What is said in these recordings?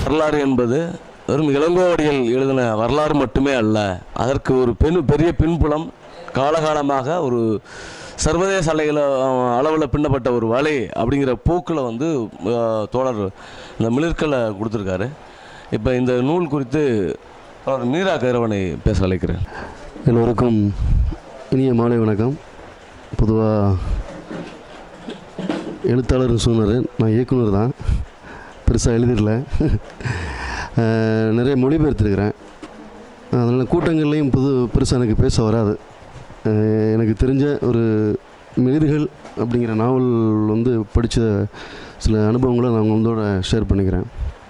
வரலாறு என்பது வெறும் இளங்கோவடிகள் எழுதின வரலாறு மட்டுமே அல்ல, அதற்கு ஒரு பெரிய பின்புலம் காலகாலமாக ஒரு சர்வதேச அளவில் பின்னப்பட்ட ஒரு வலை அப்படிங்கிற போக்கில் வந்து தோழர் இந்த மிளிர்கலை கொடுத்துருக்காரு. இப்போ இந்த நூல் குறித்து அவர் மீரா கதிரவனை பேச அழைக்கிறேன். எல்லோருக்கும் இனிய மாலை வணக்கம். பொதுவாக எழுத்தாளர்னு சொன்னார், நான் இயக்குனர் தான், பெருசாக எழுதிடல. நிறைய மொழிபெயர்த்துருக்கிறேன். அதனால் கூட்டங்கள்லேயும் பெருசாக எனக்கு பேச வராது. எனக்கு தெரிஞ்ச ஒரு மிளிர்கள் அப்படிங்கிற நாவல் வந்து படித்த சில அனுபவங்களை நான் உங்களோட ஷேர் பண்ணிக்கிறேன்.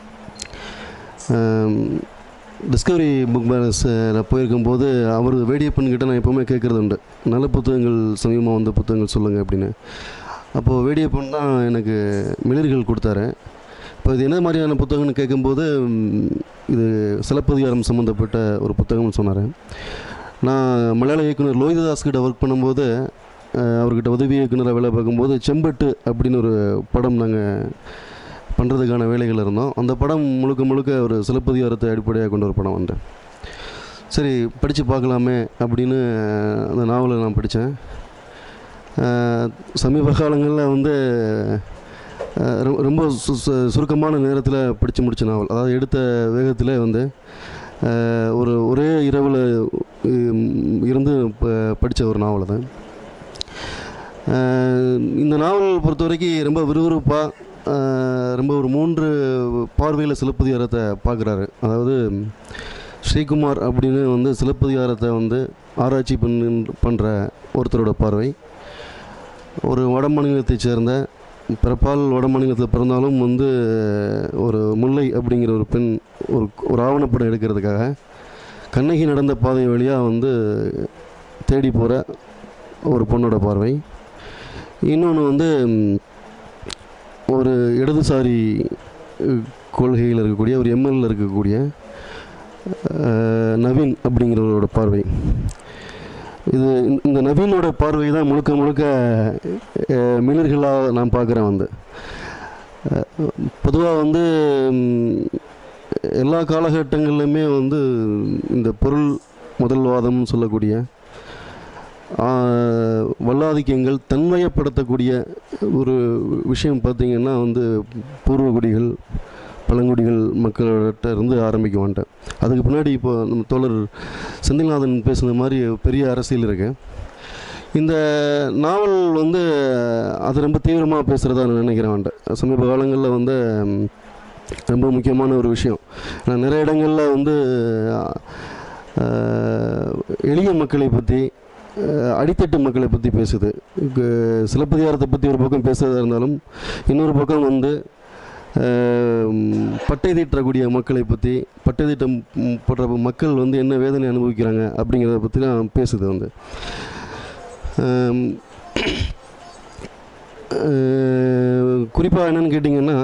டிஸ்கவரி புக் பேலன்ஸில் போயிருக்கும்போது அவர் வேடியப்பன்கிட்ட நான் எப்போவுமே கேட்குறது உண்டு, நல்ல புத்தகங்கள் சமீபமாக வந்த புத்தகங்கள் சொல்லுங்கள் அப்படின்னு. அப்போது வேடியப்பன் தான் எனக்கு மிளிர்கள் கொடுத்தாரு. இப்போ இது என்ன மாதிரியான புத்தகம்னு கேட்கும்போது இது சிலப்பதிகாரம் சம்மந்தப்பட்ட ஒரு புத்தகம்னு சொன்னார். நான் மலையாள இயக்குனர் லோகிததாஸ்கிட்ட ஒர்க் பண்ணும்போது, அவர்கிட்ட உதவி இயக்குனராக வேலை பார்க்கும்போது செம்பட்டு அப்படின்னு ஒரு படம் நாங்கள் பண்ணுறதுக்கான வேலைகள் இருந்தோம். அந்த படம் முழுக்க ஒரு சிலப்பதிகாரத்தை அடிப்படையாக கொண்ட ஒரு படம் வந்து சரி படித்து பார்க்கலாமே அப்படின்னு அந்த நாவலை நான் படித்தேன். சமீப காலங்களில் வந்து ரொம்ப சுருக்கமான நேரத்தில் படித்து முடித்த நாவல், அதாவது எடுத்த வேகத்தில் வந்து ஒரே இரவில் இருந்து படித்த ஒரு நாவல் தான். இந்த நாவல் பொறுத்த வரைக்கும் ரொம்ப விறுவிறுப்பாக ரொம்ப ஒரு 3 பார்வையில் சிலப்பதிகாரத்தை பார்க்குறாரு. அதாவது ஸ்ரீகுமார் அப்படின்னு வந்து சிலப்பதிகாரத்தை வந்து ஆராய்ச்சி பண்ணுற ஒருத்தரோட பார்வை, ஒரு வட மாநிலத்தை சேர்ந்த பிறப்பால் வட மாநிலத்தில் பிறந்தாலும் வந்து ஒரு முல்லை அப்படிங்கிற ஒரு பெண் ஒரு ஆவணப்படம் எடுக்கிறதுக்காக கண்ணகி நடந்த பாதை வழியாக வந்து தேடி போகிற ஒரு பொண்ணோட பார்வை. இன்னொன்று வந்து ஒரு இடதுசாரி கொள்கையில் இருக்கக்கூடிய ஒரு எம்எல்ஏ இருக்கக்கூடிய நவீன் அப்படிங்கிறவரோட பார்வை. இந்த நவீனோட பார்வை தான் முழுக்க மிளிர்களாக நான் பார்க்குறேன். வந்து பொதுவாக வந்து எல்லா காலகட்டங்கள்லையுமே வந்து இந்த பொருள் முதல்வாதம்னு சொல்லக்கூடிய வல்லாதிக்கங்கள் தன்மையப்படுத்தக்கூடிய ஒரு விஷயம் பார்த்திங்கன்னா வந்து பூர்வகுடிகள் பழங்குடிகள் மக்கள்கிட்ட இருந்து ஆரம்பிக்க மாட்டேன். அதுக்கு பின்னாடி இப்போ நம்ம தோழர் செந்தில்நாதன் பேசுன மாதிரி பெரிய அரசியல் இருக்கு. இந்த நாவல் வந்து அது ரொம்ப தீவிரமாக பேசுகிறதா நான் நினைக்கிறேன். வந்துட்டு சமீப காலங்களில் வந்து ரொம்ப முக்கியமான ஒரு விஷயம். நான் நிறைய இடங்களில் வந்து எளிய மக்களை பற்றி அடித்தட்டு மக்களை பற்றி பேசுது. சிலப்பதிகாரத்தை பற்றி ஒரு பக்கம் பேசுகிறதா இருந்தாலும் இன்னொரு பக்கம் வந்து பட்டை தீட்டக்கூடிய மக்களை பற்றி, பட்டை தீட்டம் போடுற மக்கள் வந்து என்ன வேதனை அனுபவிக்கிறாங்க அப்படிங்கிறத பற்றி தான் பேசுது. வந்து குறிப்பாக என்னென்னு கேட்டிங்கன்னா,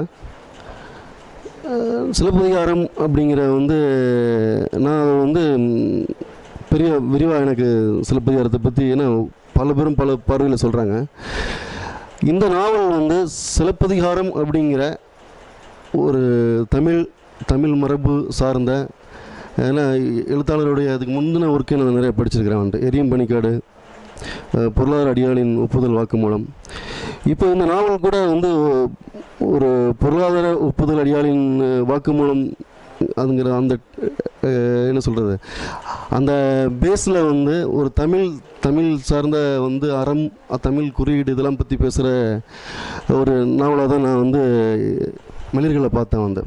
சிலப்பதிகாரம் அப்படிங்கிற வந்து நான் அதை வந்து பெரிய விரிவாக எனக்கு சிலப்பதிகாரத்தை பற்றி ஏன்னா பல பேரும் பல பார்வையில் சொல்கிறாங்க. இந்த நாவல் வந்து சிலப்பதிகாரம் அப்படிங்கிற ஒரு தமிழ் மரபு சார்ந்த, ஏன்னா எழுத்தாளருடைய அதுக்கு முந்தின ஒர்க்கை நான் நிறைய படிச்சிருக்கிறேன். வந்துட்டு எரியும் பனிக்காடு, பொருளாதார அடியாளின் ஒப்புதல் வாக்குமூலம். இப்போ இந்த நாவல் கூட வந்து ஒரு பொருளாதார ஒப்புதல் அடியாளின் வாக்குமூலம் அதுங்கிற அந்த என்ன சொல்கிறது, அந்த பேஸில் வந்து ஒரு தமிழ் சார்ந்த வந்து அறம், தமிழ் குறியீடு இதெல்லாம் பற்றி பேசுகிற ஒரு நாவலாக தான் நான் வந்து மிளிர்களை பார்த்தேன். வந்து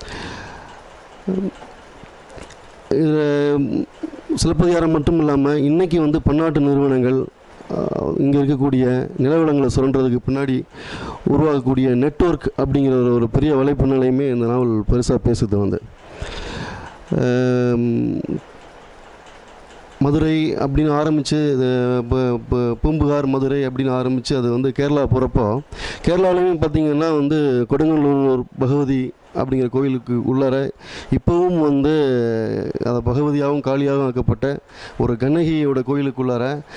இதில் சிலப்பதிகாரம் மட்டும் இல்லாமல் இன்றைக்கி வந்து பன்னாட்டு நிறுவனங்கள் இங்கே இருக்கக்கூடிய நிலவளங்களை சுரண்டுறதுக்கு பின்னாடி உருவாகக்கூடிய நெட்வொர்க் அப்படிங்கிற ஒரு பெரிய வலைப்பு நிலையுமே இந்த நாவல் பெருசாக பேசுது. வந்து மதுரை அப்படின்னு ஆரம்பித்து பூம்புகார் மதுரை அப்படின்னு ஆரம்பித்து அது வந்து கேரளா போகிறப்போ, கேரளாவிலையும் பார்த்திங்கன்னா வந்து கொடுங்கல்லூர் பகவதி அப்படிங்கிற கோயிலுக்கு உள்ளார இப்போவும் வந்து அதை பகவதியாகவும் காளியாகவும் ஆக்கப்பட்ட ஒரு கண்ணகியோட கோயிலுக்குள்ளார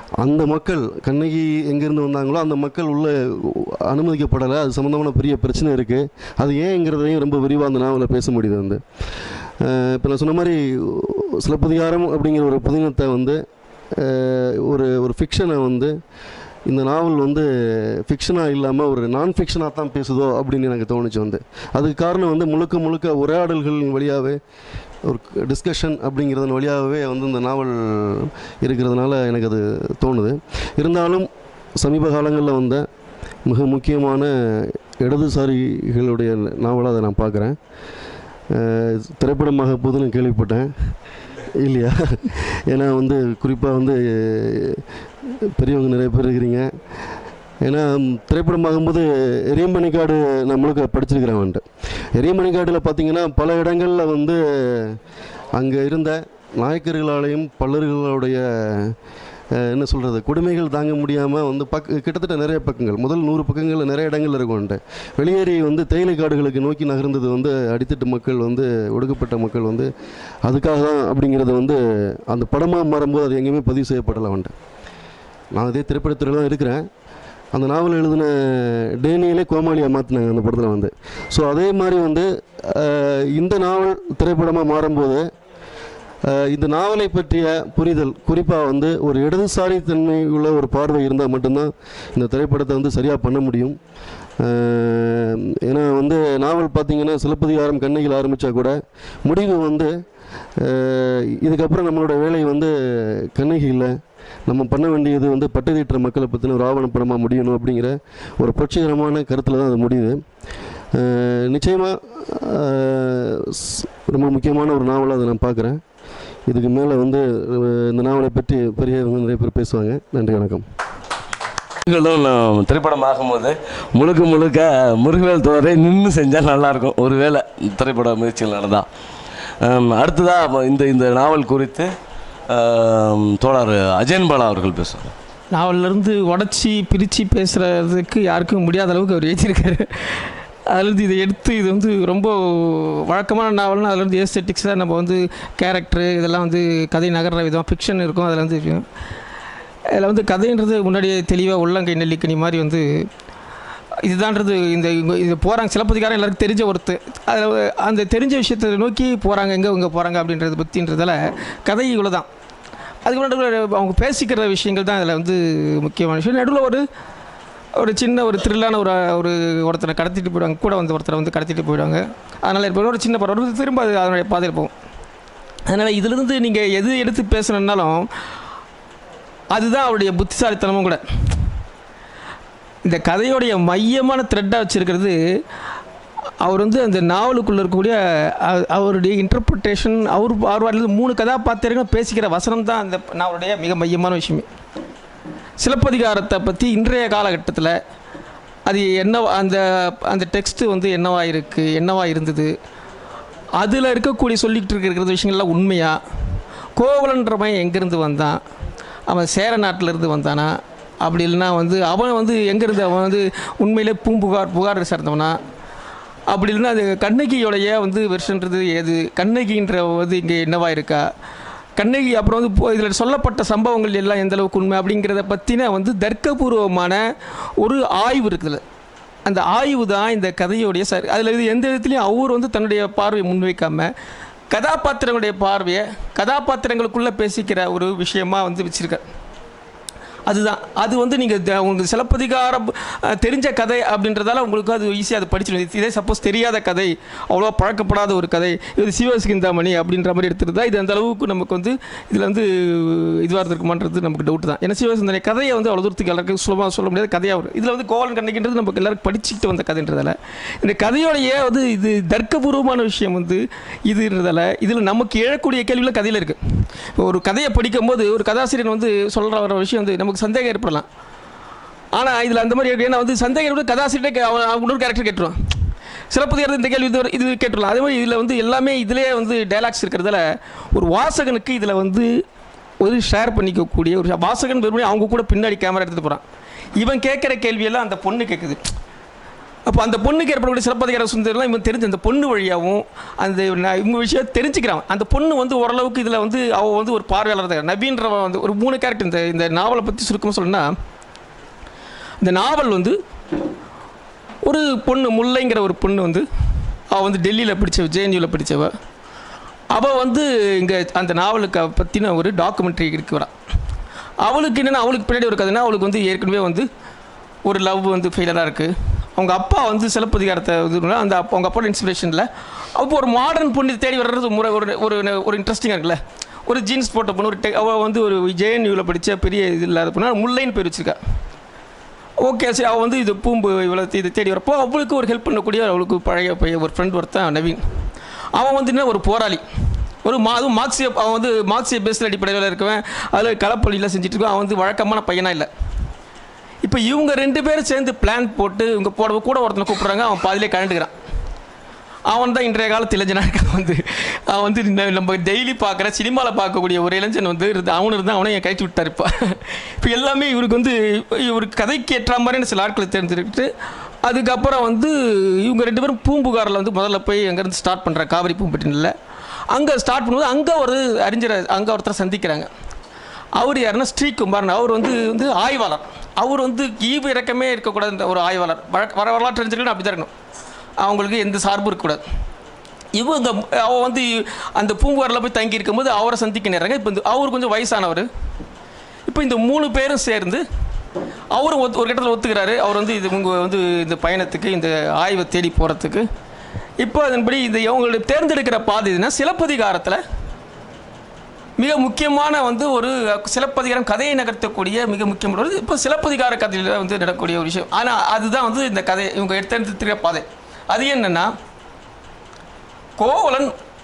அந்த மக்கள் கண்ணகி எங்கேருந்து வந்தாங்களோ அந்த மக்கள் உள்ளே அனுமதிக்கப்படலை. அது சம்மந்தமான பெரிய பிரச்சனை இருக்குது. அது ஏங்கிறதையும் ரொம்ப விரிவாக அந்த நாவலில் பேச முடியுது. வந்து இப்போ நான் சொன்ன மாதிரி சிலப்பதிகாரம் அப்படிங்கிற ஒரு புதினத்தை வந்து ஒரு ஃபிக்ஷனை வந்து இந்த நாவல் வந்து ஃபிக்ஷனாக இல்லாமல் ஒரு நான் ஃபிக்ஷனாக தான் பேசுதோ அப்படின்னு எனக்கு தோணுச்சு. வந்து அதுக்கு காரணம் வந்து முழுக்க முழுக்க உரையாடல்களின் வழியாகவே ஒரு டிஸ்கஷன் அப்படிங்கிறதன் வழியாகவே வந்து இந்த நாவல் இருக்கிறதுனால எனக்கு அது தோணுது. இருந்தாலும் சமீப காலங்களில் வந்த மிக முக்கியமான இடதுசாரிகளுடைய நாவலாக அதை நான் பார்க்குறேன். திரைப்படமாக போதுன்னு கேள்விப்பட்டேன் இல்லையா? ஏன்னா வந்து குறிப்பாக வந்து பெரியவங்க நிறைய பேர் இருக்கிறீங்க. ஏன்னா திரைப்படமாகும்போது எரியமணிக்காடு நான் முழுக்க படிச்சிருக்கிறேன். வந்துட்டு எரியமணிக்காட்டில் பார்த்திங்கன்னா பல இடங்களில் வந்து அங்கே இருந்த நாயக்கர்களாலேயும் பல்லர்களுடைய என்ன சொல்கிறது கொடுமைகள் தாங்க முடியாமல் வந்து கிட்டத்தட்ட நிறைய பக்கங்கள் முதல் 100 பக்கங்களில் நிறைய இடங்கள் இருக்கும்ன்ட்டு வெளியேறி வந்து தேயிலை காடுகளுக்கு நோக்கி நகர்ந்தது வந்து அடித்தட்டு மக்கள் வந்து ஒடுக்கப்பட்ட மக்கள் வந்து அதுக்காக தான் அப்படிங்கிறத வந்து அந்த படமாக மாறும்போது அது எங்கேயுமே பதிவு செய்யப்படலை. வந்துட்டு நான் அதே திரைப்படத்தில் தான் இருக்கிறேன். அந்த நாவல் எழுதின டேனியலே கோமாளியாக மாற்றினாங்க அந்த படத்தில் வந்து. ஸோ அதே மாதிரி வந்து இந்த நாவல் திரைப்படமாக மாறும்போது இந்த நாவலை பற்றிய புரிதல் குறிப்பாக வந்து ஒரு இடதுசாரி தன்மை உள்ள ஒரு பார்வை இருந்தால் மட்டும்தான் இந்த திரைப்படத்தை வந்து சரியாக பண்ண முடியும். ஏன்னா வந்து நாவல் பார்த்திங்கன்னா சிலப்பதிகாரம் கண்ணகியில் ஆரம்பித்தா கூட முடிவு வந்து இதுக்கப்புறம் நம்மளோட வேலை வந்து கண்ணகி இல்லை, நம்ம பண்ண வேண்டியது வந்து பட்டதீட்டுற மக்களை பற்றின ஒரு ஆவணப்படமாக முடியணும் அப்படிங்கிற ஒரு புரட்சிகரமான கருத்தில் தான் அது முடியுது. நிச்சயமாக ரொம்ப முக்கியமான ஒரு நாவலாக அதை நான் பார்க்குறேன். இதுக்கு மேலே வந்து இந்த நாவலை பற்றி பெரியவங்க நிறைய பேர் பேசுவாங்க. நன்றி, வணக்கம். திரைப்படம் ஆகும்போது முழுக்க முழுக்க முருகவேல் தோரை நின்று செஞ்சால் நல்லாயிருக்கும் ஒருவேளை திரைப்பட முயற்சிகள் நடந்தால். அடுத்ததாக இந்த நாவல் குறித்து தோழர் அஜயன் பாலா அவர்கள் பேசுவாங்க. நாவலிருந்து உடச்சி பிரித்து பேசுகிறதுக்கு யாருக்கும் முடியாத அளவுக்கு அவர் எழுதியிருக்காரு. அதுலேருந்து இதை எடுத்து இது வந்து ரொம்ப வழக்கமான நாவல்னால் அதுலேருந்து ஏஸ்தெட்டிக்ஸாக நம்ம வந்து கேரக்டரு இதெல்லாம் வந்து கதை நகர்ற விதம் ஃபிக்ஷன் இருக்கும். அதில் வந்து இதில் வந்து கதைன்றது முன்னாடியே தெளிவாக உள்ளங்கை நெல்லிக்கனி மாதிரி வந்து இதுதான்றது இது போகிறாங்க. சிலப்பதிகாரம் எல்லாருக்கும் தெரிஞ்ச ஒருத்தர் அதில் அந்த தெரிஞ்ச விஷயத்தை நோக்கி போகிறாங்க, எங்கே போகிறாங்க அப்படின்றத பற்றின்றதால கதை இவ்வளோ தான். அதுக்கு முன்னாடி அவங்க பேசிக்கிற விஷயங்கள் தான் அதில் வந்து முக்கியமான விஷயம். நடுவில் ஒரு சின்ன ஒரு த்ரில்லான ஒருத்தரை கடத்திட்டு போயிடுவாங்க, கூட வந்து ஒருத்தரை வந்து கடத்திட்டு போயிடுவாங்க. அதனால் இப்போ ஒரு சின்ன படம் திரும்ப அது அதனுடைய பாதையில் போகும். அதனால் இதிலிருந்து நீங்கள் எது எடுத்து பேசணுன்னாலும் அதுதான் அவருடைய புத்திசாலித்தனமும் கூட. இந்த கதையோடைய மையமான த்ரெட்டாக வச்சுருக்கிறது அவர் வந்து அந்த நாவலுக்குள்ளே இருக்கக்கூடிய அவருடைய இன்டர்பிரிட்டேஷன். அவர் 3 கதாபாத்திரங்கள் பேசிக்கிற வசனம் தான் அந்த நாவலுடைய மிக மையமான விஷயமே. சிலப்பதிகாரத்தை பற்றி இன்றைய காலகட்டத்தில் அது என்ன அந்த டெக்ஸ்ட்டு வந்து என்னவா இருந்தது, அதில் இருக்கக்கூடிய சொல்லிக்கிட்டு இருக்கிற விஷயங்கள்லாம் உண்மையா, கோவலன்றவன் எங்கேருந்து வந்தான், அவன் சேர நாட்டிலேருந்து வந்தானா, அப்படி இல்லைனா வந்து அவன் வந்து எங்கேருந்து அவன் வந்து உண்மையிலே புகார் சேர்ந்தவனா, அப்படி இல்லைன்னா அது கண்ணகியோடைய வந்து வெர்ஷன்றது ஏது, கண்ணகின்ற வந்து இங்கே என்னவா இருக்கா, கண்ணகி அப்புறம் வந்து இதில் சொல்லப்பட்ட சம்பவங்கள் எல்லாம் எந்தளவுக்கு உண்மை அப்படிங்கிறத பற்றின வந்து தர்க்கபூர்வமான ஒரு ஆய்வு இருக்குதுல்ல. அந்த ஆய்வு தான் இந்த கதையோடைய அதில் இது எந்த விதத்துலையும் அவர் வந்து தன்னுடைய பார்வையை முன்வைக்காமல் கதாபாத்திரங்களுடைய பார்வையை கதாபாத்திரங்களுக்குள்ளே பேசிக்கிற ஒரு விஷயமாக வந்து வச்சுருக்கார். அதுதான் அது வந்து நீங்கள் உங்களுக்கு சிலப்பதிகாரம் தெரிஞ்ச கதை அப்படின்றதால உங்களுக்கு அது ஈஸியாக அது படிச்சிடும். இதே சப்போஸ் தெரியாத கதை, அவ்வளோ பழக்கப்படாத ஒரு கதை, இது சிவசிந்தாமணி அப்படின்ற மாதிரி எடுத்துருந்தா இது அந்த அளவுக்கு நமக்கு வந்து இதில் வந்து இதுவாக இருக்குமான்றது நமக்கு டவுட் தான். ஏன்னா சிவசிந்தாமணி கதையை வந்து அவ்வளோ தூரத்துக்கு எல்லாருக்கும் சுலபமாக சொல்ல முடியாது கதையாக வரும். இதில் வந்து கோவலன் கண்ணகின்றது நமக்கு எல்லாருக்கும் படிச்சுக்கிட்டு வந்த கதைன்றதால இந்த கதையோடைய வந்து இது தர்க்கபூர்வமான விஷயம் வந்து இதுன்றதால இதில் நமக்கு எழக்கூடிய கேள்வியில் கதையில் இருக்குது. ஒரு கதையை படிக்கும்போது ஒரு கதாசிரியர் வந்து சொல்கிற வர விஷயம் வந்து நமக்கு சந்தேகம் ஏற்படலாம். ஆனால் இதில் அந்த மாதிரி ஏன்னா வந்து சந்தேகம் கதாசிரியர் அவன் இன்னொரு கேரக்டர் கேட்டுருவான். சிலப்பதிகாரத்தில் இந்த கேள்வி இது கேட்டுடலாம். அதே மாதிரி இதில் வந்து எல்லாமே இதிலே வந்து டைலாக்ஸ் இருக்கிறதால ஒரு வாசகனுக்கு இதில் வந்து ஒரு ஷேர் பண்ணிக்கக்கூடிய ஒரு வாசகன் வெறுமனே அவங்க கூட பின்னாடி கேமரா எடுத்துகிட்டு போகிறான். இவன் கேட்குற கேள்வியெல்லாம் அந்த பொண்ணு கேட்குது. அப்போ அந்த பொண்ணுக்கு ஏற்படக்கூடிய சிலப்பதிகார சுந்தரம்லாம் இவன் தெரிஞ்சு அந்த பொண்ணு வழியாகவும் அந்த இவங்க விஷயம் தெரிஞ்சுக்கிறான். அந்த பொண்ணு வந்து ஓரளவுக்கு இதில் வந்து அவள் வந்து ஒரு பார்வையாளர் தான். நவீன்றவன் வந்து ஒரு 3 கேரக்டர் இந்த நாவலை பற்றி சுருக்கமாக சொல்லணும்னா, இந்த நாவல் வந்து ஒரு பொண்ணு முல்லைங்கிற ஒரு பொண்ணு வந்து அவள் வந்து டெல்லியில் படித்தவ, ஜேஎன்யூவில் படித்தவ. அவள் வந்து இங்கே அந்த நாவலுக்கு பற்றின ஒரு டாக்குமெண்ட்ரி இருக்கு வரா. அவளுக்கு என்னென்னா, அவளுக்கு பின்னாடி ஒரு கதைன்னா, அவளுக்கு வந்து ஏற்கனவே வந்து ஒரு லவ் வந்து ஃபெயிலராக இருக்குது. அவங்க அப்பா வந்து சிலப்பதிகாரத்தை இது அந்த அவங்க அப்பாவோட இன்ஸ்பிரேஷனில் அப்போ ஒரு மாடர்ன் பொண்ணு தேடி வர்றது முறை ஒரு இன்ட்ரெஸ்டிங்காக இருக்குல்ல. ஒரு ஜீன்ஸ் போட்ட பொண்ணு, அவள் வந்து ஒரு ஜேஎன்யூவில் படித்த பெரிய இது இல்லாத பொண்ணு, முல்லைன்னு பேர் வச்சுருக்கா. ஓகே சரி, அவள் வந்து இது பூம்பு இவ்வளோ இது தேடி வரப்போ அவளுக்கு ஒரு ஹெல்ப் பண்ணக்கூடிய அவளுக்கு பழைய ஒரு ஃப்ரெண்ட் ஒருத்தன் நவீன். அவன் வந்து என்ன ஒரு போராளி, ஒரு அதுவும் அவன் வந்து மார்க்சிய பேஸில் அடிப்படையில் இருக்கவன், அதில் களப்பள்ளியில் செஞ்சுட்டு இருக்கான். அவன் வந்து வழக்கமான பையனாக இல்லை. இப்போ இவங்க 2 பேரும் சேர்ந்து பிளான் போட்டு இவங்க கூட ஒருத்தனை கூப்பிட்றாங்க. அவன் பாதிலே கழண்டுக்கிறான். அவன் தான் இன்றைய காலத்து இளைஞனாக இருக்கான். அவன் வந்து நம்ம டெய்லி பார்க்குற சினிமாவில் பார்க்கக்கூடிய ஒரு இளைஞன் வந்து அவனு இருந்தால் அவனை என் கழிச்சு விட்டார். இப்போ எல்லாமே இவருக்கு வந்து இவருக்கு கதைக்கு ஏற்ற மாதிரியான சில ஆட்களை தேர்ந்தெடுத்து அதுக்கப்புறம் வந்து இவங்க 2 பேரும் பூம்புகாரில் வந்து முதல்ல போய் அங்கேருந்து ஸ்டார்ட் பண்ணுறாங்க. காவிரி பூம்பட்டினில் அங்கே ஸ்டார்ட் பண்ணும்போது அங்கே ஒரு அறிஞரை அங்கே ஒருத்தரை சந்திக்கிறாங்க. அவர் யாருன்னா ஸ்ரீகுமார்னு. அவர் வந்து ஆய்வாளர். அவர் வந்து ஈவு இறக்கமே இருக்கக்கூடாது. ஒரு ஆய்வாளர் வரலாற்று தெரிஞ்சுக்கணும், அப்படி தான் இருக்கணும். அவங்களுக்கு எந்த சார்பும் இருக்கக்கூடாது. இவங்க அவள் வந்து அந்த பூங்குவாரில் போய் தங்கி இருக்கும்போது அவரை சந்திக்க நேராங்க. இப்போ அவர் கொஞ்சம் வயசானவர். இப்போ இந்த 3 பேரும் சேர்ந்து அவரும் ஒரு கட்டத்தில் ஒத்துக்கிறாரு. அவர் வந்து இது உங்கள் வந்து இந்த பயணத்துக்கு இந்த ஆய்வை தேடி போகிறதுக்கு. இப்போ அதன்படி இந்த இவங்களுடைய தேர்ந்தெடுக்கிற பாதை இதுனா சிலப்பதிகாரத்தில் மிக முக்கியமான வந்து ஒரு சிலப்பதிகாரம் கதையை நகர்த்தக்கூடிய மிக முக்கியமான இப்போ சிலப்பதிகார கதையில் வந்து நடக்கக்கூடிய ஒரு விஷயம். ஆனால் அதுதான் வந்து இந்த கதை இவங்க எடுத்துக்கிற பாதை. அது என்னென்னா, கோவலன்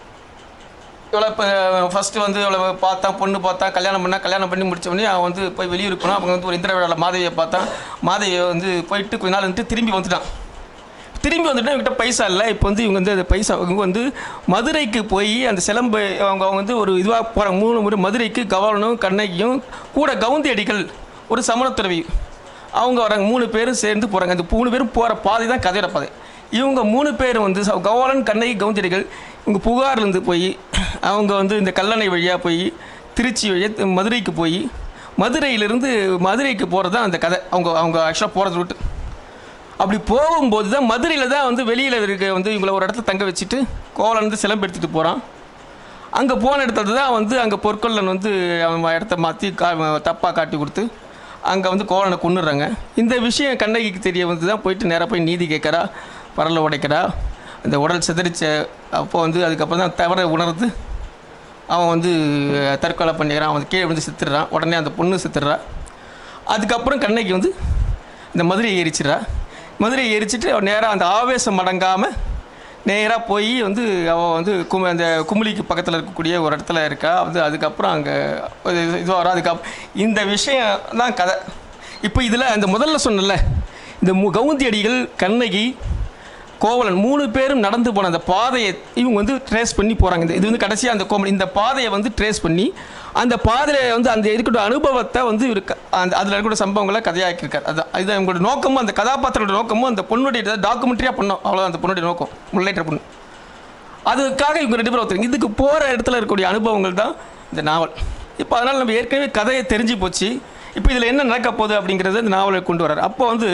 இவ்வளோ இப்போ ஃபஸ்ட்டு வந்து இவ்வளோ பொண்ணு பார்த்தா கல்யாணம் பண்ணி முடித்தவொடனே அவன் வந்து போய் வெளியூருக்கு போனால் அவங்க வந்து ஒரு இந்திர விழாவில் மாதவியை பார்த்தான். மாதவியை வந்து போயிட்டு கொஞ்ச நாள் வந்துட்டு திரும்பி வந்துட்டான். இவங்ககிட்ட பைசா இல்லை. இப்போ வந்து இவங்க வந்து அந்த பைசா இவங்க வந்து மதுரைக்கு போய் அந்த சிலம்பு அவங்க வந்து ஒரு இதுவாக போகிறாங்க. 3 முறை மதுரைக்கு கவலனும் கண்ணகியும் கூட கவுந்தி அடிகள் ஒரு சமணத்துறவி அவங்க வராங்க. 3 பேரும் சேர்ந்து போகிறாங்க. அந்த 3 பேரும் போகிற பாதை தான் கதையோட பாதை. இவங்க 3 பேரும் வந்து கவலன் கண்ணகி கவுந்தி அடிகள் இவங்க புகார்லேருந்து போய் அவங்க வந்து இந்த கல்லணை வழியாக போய் திருச்சி வழியாக மதுரைக்கு போய் மதுரையிலேருந்து மதுரைக்கு போகிறது தான் அந்த கதை. அவங்க ஆக்சுவலாக போகிறது ரூட்டு. அப்படி போகும்போது தான் மதுரையில் தான் வந்து வெளியில் இருக்க வந்து இவங்களை ஒரு இடத்துல தங்க வச்சுட்டு கோவலன் வந்து சிலம்பு எடுத்துகிட்டு போகிறான். அங்கே போன இடத்துல தான் வந்து அங்கே பொற்கொள்ளன் வந்து அவன் இடத்த மாற்றி தப்பாக காட்டி கொடுத்து அங்கே வந்து கோவலனை கொன்னுடுறாங்க. இந்த விஷயம் கண்ணகிக்கு தெரிய வந்து தான் போயிட்டு நேராக போய் நீதி கேட்குறா, பரலை உடைக்கிறா. அந்த உடல் சிதறிச்ச அப்போ வந்து அதுக்கப்புறம் தான் தவறை உணர்ந்து அவன் வந்து தற்கொலை பண்ணிக்கிறான். அவன் கீழே வந்து செத்துடுறான். உடனே அந்த பொண்ணு செத்துடுறா. அதுக்கப்புறம் கண்ணகி வந்து இந்த மதுரையை எரிச்சிட்றா. மதுரையை எரிச்சிட்டு அவள் நேராக அந்த ஆவேசம் அடங்காமல் நேராக போய் வந்து அவள் வந்து அந்த குமுளிக்கு பக்கத்தில் இருக்கக்கூடிய ஒரு இடத்துல இருக்கா. வந்து அதுக்கப்புறம் அங்கே இதுவாக வரும். அதுக்கப்புறம் இந்த விஷயம் தான் கதை. இப்போ இதில் அந்த முதல்ல சொன்னல இந்த கவுந்தி அடிகள் கண்ணகி கோவலன் 3 பேரும் நடந்து போன அந்த பாதையை இவங்க வந்து ட்ரேஸ் பண்ணி போகிறாங்க. இது வந்து கடைசியாக அந்த இந்த பாதையை வந்து ட்ரேஸ் பண்ணி அந்த பாதையில் வந்து அந்த இருக்கக்கூடிய அனுபவத்தை வந்து இவருக்கு அந்த அதில் இருக்கக்கூடிய சம்பவங்களை கதையாக்கியிருக்கார். அதுதான் இவங்களோட நோக்கமும் அந்த கதாபாத்திரோட நோக்கமும் அந்த பொண்ணுடைய டாக்குமெண்ட்ரியாக பண்ணோம். அவ்வளோதான் அந்த பொண்ணுடைய நோக்கம், முல்லைற்ற பொண்ணு. அதுக்காக இவங்க 2 பேரும் ஒருத்தர் இதுக்கு போகிற இடத்துல இருக்கக்கூடிய அனுபவங்கள் தான் இந்த நாவல். இப்போ அதனால் நம்ம ஏற்கனவே கதையை தெரிஞ்சு போச்சு. இப்போ இதில் என்ன நடக்க போகுது அப்படிங்கிறத இந்த நாவலை கொண்டு வர்றார். அப்போ வந்து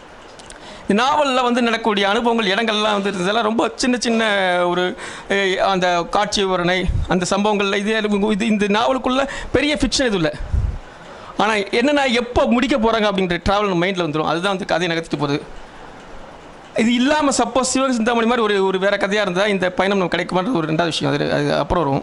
இந்த நாவலில் வந்து நடக்கக்கூடிய அனுபவங்கள் இடங்கள்லாம் வந்து இதெல்லாம் ரொம்ப சின்ன ஒரு அந்த காட்சி விவரணை அந்த சம்பவங்களில் இது இந்த நாவலுக்குள்ளே பெரிய ஃபிக்ஷன் எதுவும் இல்லை. ஆனால் என்னென்னா எப்போ முடிக்க போகிறாங்க அப்படின்ற ட்ராவல் மைண்டில் வந்துடும். அதுதான் வந்து கதையை நகர்த்திட்டு போகுது. இது இல்லாமல் சப்போஸ் சிவகங்கை சிந்தாமணி மாதிரி ஒரு வேறு கதையாக இருந்தால் இந்த பயணம் நம்ம கிடைக்குமான்றது ஒரு 2வது விஷயம். அது அப்புறம் வரும்.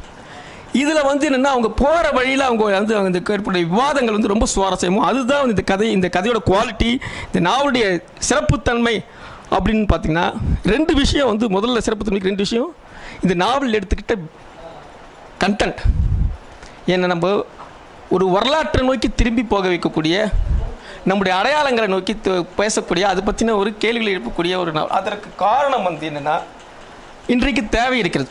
இதில் வந்து என்னென்னா அவங்க போகிற வழியில் அவங்க வந்து அந்த ஏற்படைய விவாதங்கள் வந்து ரொம்ப சுவாரஸ்யமும் அதுதான் வந்து இந்த கதையோட குவாலிட்டி, இந்த நாவலுடைய சிறப்புத்தன்மை அப்படின்னு பார்த்தீங்கன்னா 2 விஷயம் வந்து முதல்ல சிறப்புத்தன்மைக்கு 2 விஷயம். இந்த நாவல் எடுத்துக்கிட்ட கண்டென்ட் ஏன்னா நம்ம ஒரு வரலாற்றை நோக்கி திரும்பி போக வைக்கக்கூடிய நம்முடைய அடையாளங்களை நோக்கி பேசக்கூடிய அது பற்றின ஒரு கேள்விகளை எழுப்பக்கூடிய ஒரு நாவல். அதற்கு காரணம் வந்து என்னென்னா இன்றைக்கு தேவை இருக்கிறது.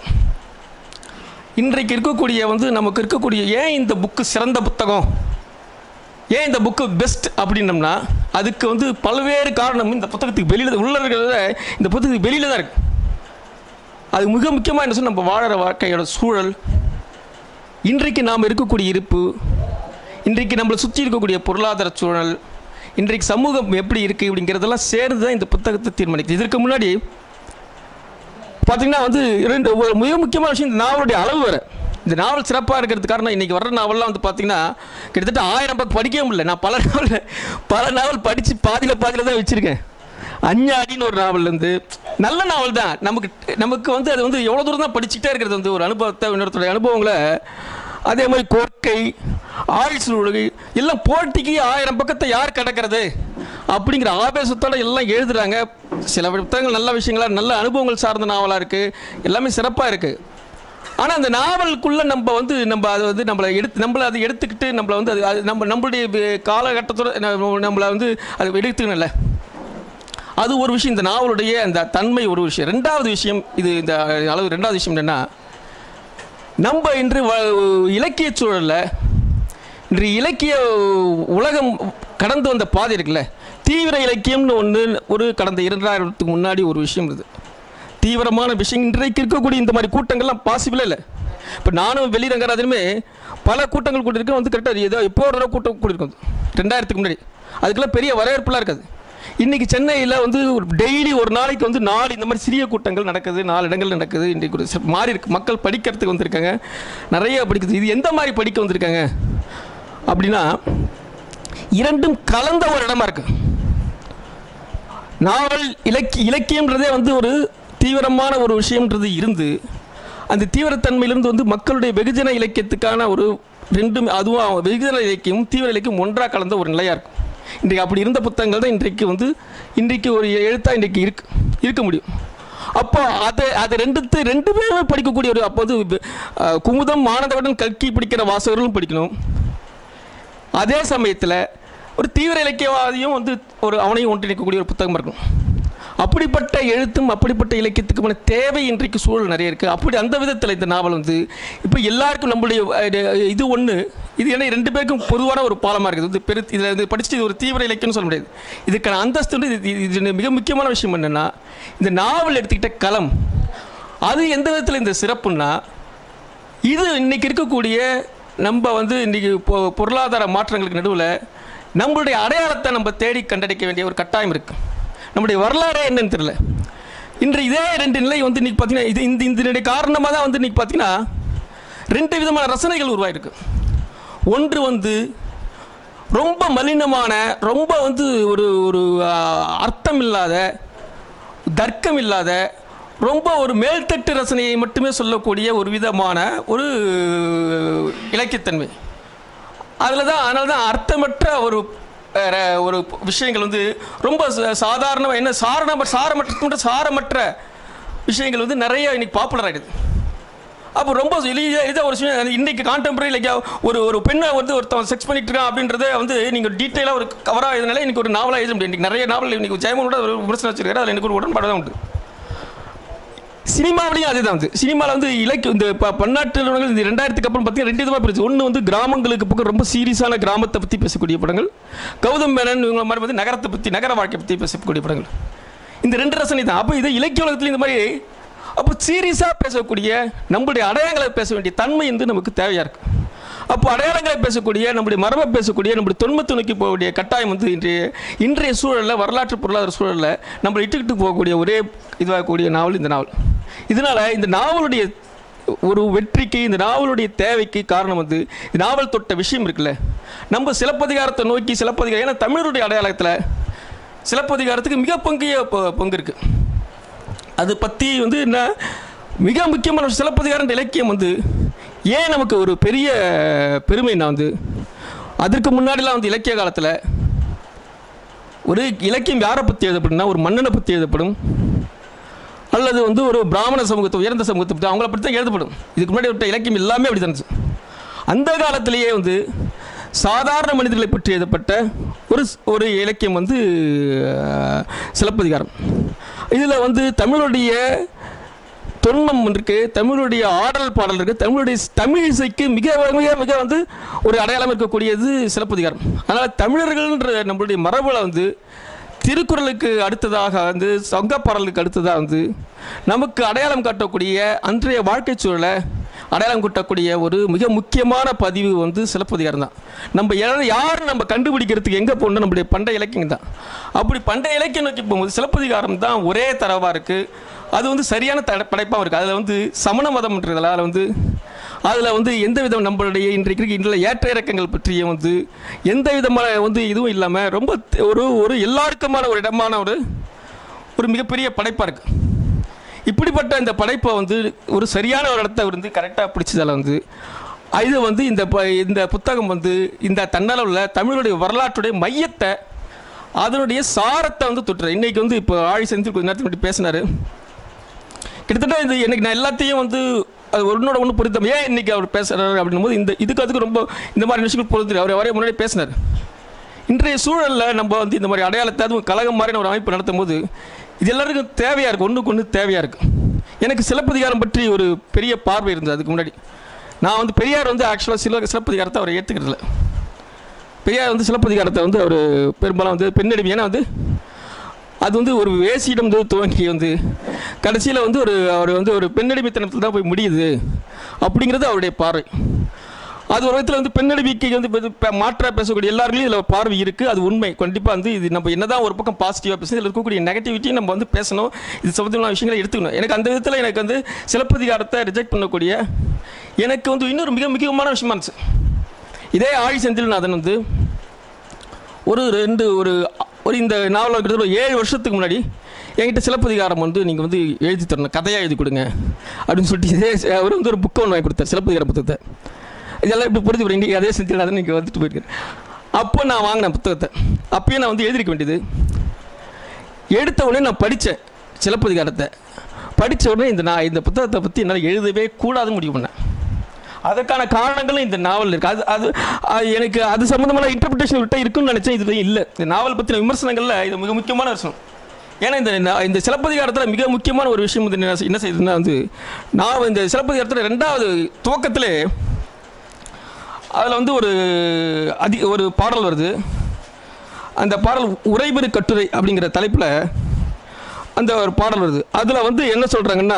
இன்றைக்கு இருக்கக்கூடிய வந்து நமக்கு இருக்கக்கூடிய ஏன் இந்த புக்கு சிறந்த புத்தகம், ஏன் இந்த புக்கு பெஸ்ட் அப்படின்னம்னா அதுக்கு வந்து பல்வேறு காரணம் இந்த புத்தகத்துக்கு வெளியில் உள்ளவர்கள இந்த புத்தகத்துக்கு வெளியில் தான் இருக்குது. அது மிக முக்கியமாக என்ன சொன்னால் நம்ம வாழற வாழ்க்கையோட சூழல், இன்றைக்கு நாம் இருக்கக்கூடிய இருப்பு, இன்றைக்கு நம்மளை சுற்றி இருக்கக்கூடிய பொருளாதார சூழல், இன்றைக்கு சமூகம் எப்படி இருக்குது அப்படிங்கிறதெல்லாம் சேர்ந்து தான் இந்த புத்தகத்தை தீர்மானிக்குது. இதற்கு முன்னாடி பார்த்திங்கன்னா வந்து மிக முக்கியமான விஷயம் இந்த நாவலுடைய அளவு வேறு. இந்த நாவல் சிறப்பாக இருக்கிறது காரணம் இன்றைக்கி வர்ற நாவல்லாம் வந்து பார்த்திங்கன்னா கிட்டத்தட்ட 1000 பக்கம் படிக்கவே முடியல. நான் பல நாவல் படித்து பாதியில் தான் வச்சுருக்கேன். அஞ்ஞாடின்னு ஒரு நாவல் வந்து நல்ல நாவல் தான். நமக்கு வந்து அது வந்து எவ்வளோ தூரம் தான் படிச்சுக்கிட்டே இருக்கிறது வந்து ஒரு அனுபவத்தை, இன்னொருத்தருடைய அனுபவங்களை. அதே மாதிரி கோர்க்கை, ஆழ்சூழல் எல்லாம் போட்டிக்கு 1000 பக்கத்தை யார் கடக்கிறது அப்படிங்கிற ஆவேசத்தோடு எல்லாம் எழுதுகிறாங்க. சில புத்தகங்கள் நல்ல விஷயங்களாக, நல்ல அனுபவங்கள் சார்ந்த நாவலாக இருக்குது, எல்லாமே சிறப்பாக இருக்குது. ஆனால் அந்த நாவலுக்குள்ளே நம்ம அதை வந்து நம்மளை அதை எடுத்துக்கிட்டு நம்மளை வந்து அது நம்மளுடைய காலகட்டத்தோடு நம்மளை வந்து அதை எடுத்துக்கணும்ல, அது ஒரு விஷயம். இந்த நாவலுடைய அந்த தன்மை ஒரு விஷயம். ரெண்டாவது விஷயம், இது இந்த அளவு ரெண்டாவது விஷயம் என்னென்னா, நம்ம இன்று இலக்கிய சூழலில் இன்று இலக்கிய உலகம் கடந்து வந்த பாதை இருக்குல்ல, தீவிர இலக்கியம்னு ஒரு கடந்த 2000 முன்னாடி ஒரு விஷயம் இருக்குது. தீவிரமான விஷயம் இன்றைக்கு இருக்கக்கூடிய இந்த மாதிரி கூட்டங்கள்லாம் பாசிபிளே இல்லை. இப்போ நானும் வெள்ளி ரங்கராஜனுமே பல கூட்டங்கள் கூட்டியிருக்கோம். வந்து கரெக்டாக ஏதோ எப்போ ஒரு கூட்டம் கூட்டியிருக்கோம் 2000 முன்னாடி. அதுக்கெல்லாம் பெரிய வரவேற்புலாம் இருக்காது. இன்றைக்கி சென்னையில் வந்து டெய்லி ஒரு நாளைக்கு வந்து 4 இந்த மாதிரி சிறிய கூட்டங்கள் நடக்குது, 4 இடங்கள் நடக்குது. இன்றைக்கு ஒரு மாறி இருக்குது. மக்கள் படிக்கிறதுக்கு வந்திருக்காங்க, நிறைய படிக்கிறது. இது எந்த மாதிரி படிக்க வந்திருக்காங்க அப்படின்னா, இரண்டும் கலந்த ஒரு இடமா இருக்குது. நாவல் இலக்கியம்ன்றதே வந்து ஒரு தீவிரமான ஒரு விஷயம்ன்றது இருந்து, அந்த தீவிரத்தன்மையிலிருந்து வந்து மக்களுடைய வெகுஜன இலக்கியத்துக்கான ஒரு ரெண்டும், அதுவும் வெகுஜன இலக்கியமும் தீவிர இலக்கியம் ஒன்றாக கலந்த ஒரு நிலையாக இருக்கும். இன்றைக்கு அப்படி இருந்த புத்தகங்கள் தான் இன்றைக்கு ஒரு எழுத்தாக இன்றைக்கு இருக்க முடியும். அப்போ அதை ரெண்டு பேருமே படிக்கக்கூடிய ஒரு, அப்போ வந்து குமுதம் ஆனந்தவுடன் கல்கி படிக்கிற வாசகர்களும் படிக்கணும். அதே சமயத்தில் ஒரு தீவிர இலக்கியவாதியும் வந்து அவனையும் ஒன்றிணைக்கக்கூடிய ஒரு புத்தகம் இருக்கணும். அப்படிப்பட்ட எழுத்தும் அப்படிப்பட்ட இலக்கியத்துக்குமான தேவை இன்றைக்கு சூழல் நிறைய இருக்குது. அப்படி அந்த விதத்தில் இந்த நாவல் வந்து இப்போ எல்லாருக்கும் நம்மளுடைய இது ஒன்று, இது ஏன்னா 2 பேருக்கும் பொதுவான ஒரு பாலமாக இருக்குது. இதில் வந்து படிச்சுட்டு இது ஒரு தீவிர இலக்கியம்னு சொல்ல முடியாது. இதுக்கான அந்தஸ்து வந்து இது மிக முக்கியமான விஷயம் என்னென்னா, இந்த நாவல் எடுத்துக்கிட்ட களம் அது எந்த விதத்தில் இந்த சிறப்புன்னா, இது இன்றைக்கி இருக்கக்கூடிய நம்ம வந்து இன்றைக்கி பொருளாதார மாற்றங்களுக்கு நடுவில் நம்மளுடைய அடையாளத்தை நம்ம தேடி கண்டடிக்க வேண்டிய ஒரு கட்டாயம் இருக்குது. நம்முடைய வரலாறே என்னன்னு தெரியல. இன்று இதே 2 நிலை வந்து இன்றைக்கி பார்த்தீங்கன்னா இதனுடைய காரணமாக தான் வந்து இன்றைக்கி பார்த்தீங்கன்னா 2 விதமான ரசனைகள் உருவாயிருக்கு. ஒன்று வந்து ரொம்ப மலினமான, ரொம்ப வந்து ஒரு அர்த்தம் இல்லாத, தர்க்கம் இல்லாத, ரொம்ப ஒரு மேல்தட்டு ரசனையை மட்டுமே சொல்லக்கூடிய ஒரு விதமான ஒரு இலக்கியத்தன்மை. அதனால தான் அர்த்தமற்ற ஒரு விஷயங்கள் வந்து ரொம்ப சாதாரணமாக என்ன சாரமற்ற விஷயங்கள் வந்து நிறைய இன்னைக்கு பாப்புலர் ஆகிடுது. அப்போ ரொம்ப இதாக ஒரு விஷயம் இன்றைக்கி கான்டெம்பரரி லைக் ஒரு பெண்ணை வந்து ஒருத்தன் செக்ஸ் பண்ணிட்டு இருக்கான் அப்படின்றத வந்து நீங்கள் டீட்டெயிலாக ஒரு கவராக எழுதினால இன்றைக்கி ஒரு நாவலாக எழுத முடியும். இன்றைக்கி நிறைய நாவல் இன்றைக்கி ஜெயமோனோட ஒரு விமர்சனம் வச்சிருக்காரு. அதில் எனக்கு ஒரு உடன்பாடு தான் உண்டு. சினிமாவிலையும் அதே தான் வந்து சினிமாவில் வந்து இந்த பன்னாட்டு நிறுவனங்கள் இந்த 2000க்கு அப்புறம் பார்த்தீங்கன்னா 2 விதமாக பிரிச்சு. ஒன்று வந்து கிராமங்களுக்கு பக்கம் ரொம்ப சீரியஸான கிராமத்தை பற்றி பேசக்கூடிய படங்கள், கௌதம் மேனன் இவங்க மாதிரி வந்து நகரத்தை பற்றி, நகர வாழ்க்கை பற்றி பேசக்கூடிய படங்கள். இந்த 2 ரசனை தான். அப்போ இது இலக்கிய உலகத்தில் இந்த மாதிரி அப்போ சீரியஸாக பேசக்கூடிய நம்மளுடைய அடையாளங்களை பேச வேண்டிய தன்மை வந்து நமக்கு தேவையாக இருக்குது. அப்போ அடையாளங்களை பேசக்கூடிய, நம்முடைய மரபை பேசக்கூடிய, நம்முடைய தொன்மத்தை நோக்கி போகக்கூடிய கட்டாயம் வந்து இன்றைய சூழலில், வரலாற்று பொருளாதார சூழலில் நம்மளை இட்டுக்கிட்டு போகக்கூடிய ஒரே இதுவாகக்கூடிய நாவல் இந்த நாவல். இதனால் இந்த நாவலுடைய ஒரு வெற்றிக்கு, இந்த நாவலுடைய தேவைக்கு காரணம் வந்து இந்த நாவல் தொட்ட விஷயம் இருக்குல்ல, நம்ம சிலப்பதிகாரத்தை நோக்கி சிலப்பதிகாரம், ஏன்னா தமிழருடைய அடையாளத்தில் சிலப்பதிகாரத்துக்கு மிக பங்கு இருக்குது. அது பற்றி வந்து என்ன மிக முக்கியமான சிலப்பதிகாரம் இலக்கியம் வந்து ஏன் நமக்கு ஒரு பெரிய பெருமைன்னா வந்து அதற்கு முன்னாடிலாம் வந்து இலக்கிய காலத்தில் ஒரு இலக்கியம் யாரை பற்றி எழுதப்படும்னா ஒரு மன்னனை பற்றி எழுதப்படும், அல்லது வந்து ஒரு பிராமண சமூகத்தை, உயர்ந்த சமூகத்தை பற்றி அவங்கள பற்றி தான் எழுதப்படும். இதுக்கு முன்னாடி விட்ட இலக்கியம் எல்லாமே அப்படி இருந்துச்சு. அந்த காலத்திலேயே வந்து சாதாரண மனிதர்களை பற்றி எழுதப்பட்ட ஒரு இலக்கியம் வந்து சிலப்பதிகாரம். இதில் வந்து தமிழுடைய தொன்மம் இருக்குது, தமிழுடைய ஆடல் பாடல் இருக்குது, தமிழுடைய தமிழ் இசைக்கு மிக மிக மிக வந்து ஒரு அடையாளம் இருக்கக்கூடியது சிலப்பதிகாரம். அதனால் தமிழர்கள்ன்ற நம்மளுடைய மரபில் வந்து திருக்குறளுக்கு அடுத்ததாக வந்து சங்கப்பாடலுக்கு அடுத்ததாக வந்து நமக்கு அடையாளம் காட்டக்கூடிய அன்றைய வாழ்க்கை சூழலை அடையாளம் காட்டக்கூடிய ஒரு மிக முக்கியமான பதிவு வந்து சிலப்பதிகாரம் தான். நம்ம யாரும் நம்ம கண்டுபிடிக்கிறதுக்கு எங்கே போகணும், நம்முடைய பண்டைய இலக்கியம் தான். அப்படி பண்டைய இலக்கியம் நோக்கி போகும்போது சிலப்பதிகாரம் தான் ஒரே தரவாக இருக்குது. அது வந்து சரியான படைப்பாகவும் இருக்குது. அதில் வந்து சமண மதம்ன்றதால் வந்து அதில் வந்து எந்த விதம் நம்மளுடைய இன்றைக்கு ஏற்ற இறக்கங்கள் பற்றிய வந்து எந்த விதமான வந்து இதுவும் இல்லாமல் ரொம்ப ஒரு எல்லாருக்குமான ஒரு இடமான ஒரு மிகப்பெரிய படைப்பாக இருக்குது. இப்படிப்பட்ட இந்த படைப்பை வந்து ஒரு சரியான ஒரு இடத்த வந்து கரெக்டாக பிடிச்சதால் வந்து இது வந்து இந்த புத்தகம் வந்து இந்த தன்னளவில் தமிழுடைய வரலாற்றுடைய மையத்தை அதனுடைய சாரத்தை வந்து தொட்டுறேன். இன்றைக்கி வந்து இப்போ ஆழி செஞ்சு கொஞ்ச நேரத்துக்கு முன்னாடி பேசினார். கிட்டத்தட்ட இது எனக்கு நான் எல்லாத்தையும் வந்து அது ஒன்னோட ஒன்று பொருத்தம். ஏன் இன்றைக்கி அவர் பேசுகிறாரு அப்படின்னும் போது இதுக்கு அதுக்கு ரொம்ப இந்த மாதிரி விஷயங்கள் பொறுத்து அவர் அவரே முன்னாடி பேசினார். இன்றைய சூழலில் நம்ம வந்து இந்த மாதிரி அடையாளத்தை அதுவும் கலகம் மாதிரியான ஒரு அமைப்பு நடத்தும் போது இது எல்லாருக்கும் தேவையாக இருக்குது, ஒன்றுக்கு ஒன்று தேவையாக இருக்குது. எனக்கு சிலப்பதிகாரம் பற்றி ஒரு பெரிய பார்வை இருந்தது. அதுக்கு முன்னாடி நான் வந்து பெரியார் வந்து ஆக்சுவலாக சிலப்பதிகாரத்தை அவர் ஏற்றுக்கிறதில்ல. பெரியார் வந்து சிலப்பதிகாரத்தை வந்து அவர் பெரும்பாலும் வந்து பெண்ணடிமை, ஏன்னா வந்து அது வந்து ஒரு வேசியிடம் வந்து துவங்கி வந்து கடைசியில் வந்து அவர் வந்து ஒரு பெண்ணடிமைத்தனத்தில் தான் போய் முடியுது அப்படிங்கிறது அவருடைய பார்வை. அது ஒரு விதத்தில் வந்து பெண்ணடிமைக்கு வந்து மாற்றாக பேசக்கூடிய எல்லாருக்கும் இதில் பார்வை இருக்குது. அது உண்மை. கண்டிப்பாக வந்து இது நம்ம என்ன தான் ஒரு பக்கம் பாசிட்டிவாக பேசணும், இதில் இருக்கக்கூடிய நெகட்டிவிட்டியும் நம்ம வந்து பேசணும். இது சம்பந்தமான விஷயங்களை எடுத்துக்கணும். எனக்கு அந்த விதத்தில் எனக்கு வந்து சிலப்பதிகாரத்தை ரிஜெக்ட் பண்ணக்கூடிய எனக்கு வந்து இன்னொரு மிக முக்கியமான விஷயமா இருந்துச்சு. இதே ஆழி செந்தில்நாதன் வந்து ஒரு இந்த நாவல் கிட்டத்தட்ட 7 வருஷத்துக்கு முன்னாடி என்கிட்ட சிலப்பதிகாரம் வந்து நீங்கள் வந்து எழுதி தரணும், கதையாக எழுதி கொடுங்க அப்படின்னு சொல்லிட்டு அவர் வந்து ஒரு புக்கை ஒன்று வாங்கி கொடுத்தார், சிலப்பதிகார புத்தகத்தை. இதெல்லாம் இப்படி புரிஞ்சு போகிறேன். இன்றைக்கி அதே செந்தில்நாதன் நீங்கள் வந்துட்டு போயிருக்கேன். அப்போ நான் வாங்கினேன் புத்தகத்தை. அப்பயே நான் வந்து எழுதிருக்க வேண்டியது. எடுத்த உடனே நான் படித்தேன் சிலப்பதிகாரத்தை. படித்த உடனே இந்த புத்தகத்தை பற்றி என்னால் எழுதவே கூடாதுன்னு முடிவு பண்ணேன். அதற்கான காரணங்களும் இந்த நாவல் இருக்குது. அது எனக்கு அது சம்மந்தமான இன்டர்பிரிட்டேஷன் விட்ட இருக்குன்னு நினச்சேன். இது இல்லை. இந்த நாவல் பற்றின விமர்சனங்களில் இது மிக முக்கியமான விஷயம். ஏன்னா இந்த சிலப்பதிகாரத்தில் மிக முக்கியமான ஒரு விஷயம் வந்து என்ன செய்யுதுன்னா வந்து நான் இந்த சிலப்பதிகாரத்தில் 2வது துவக்கத்தில் அதில் வந்து ஒரு பாடல் வருது. அந்த பாடல் உரைபெரு கட்டுரை அப்படிங்கிற தலைப்பில் அந்த ஒரு பாடல் வருது. அதில் வந்து என்ன சொல்கிறாங்கன்னா,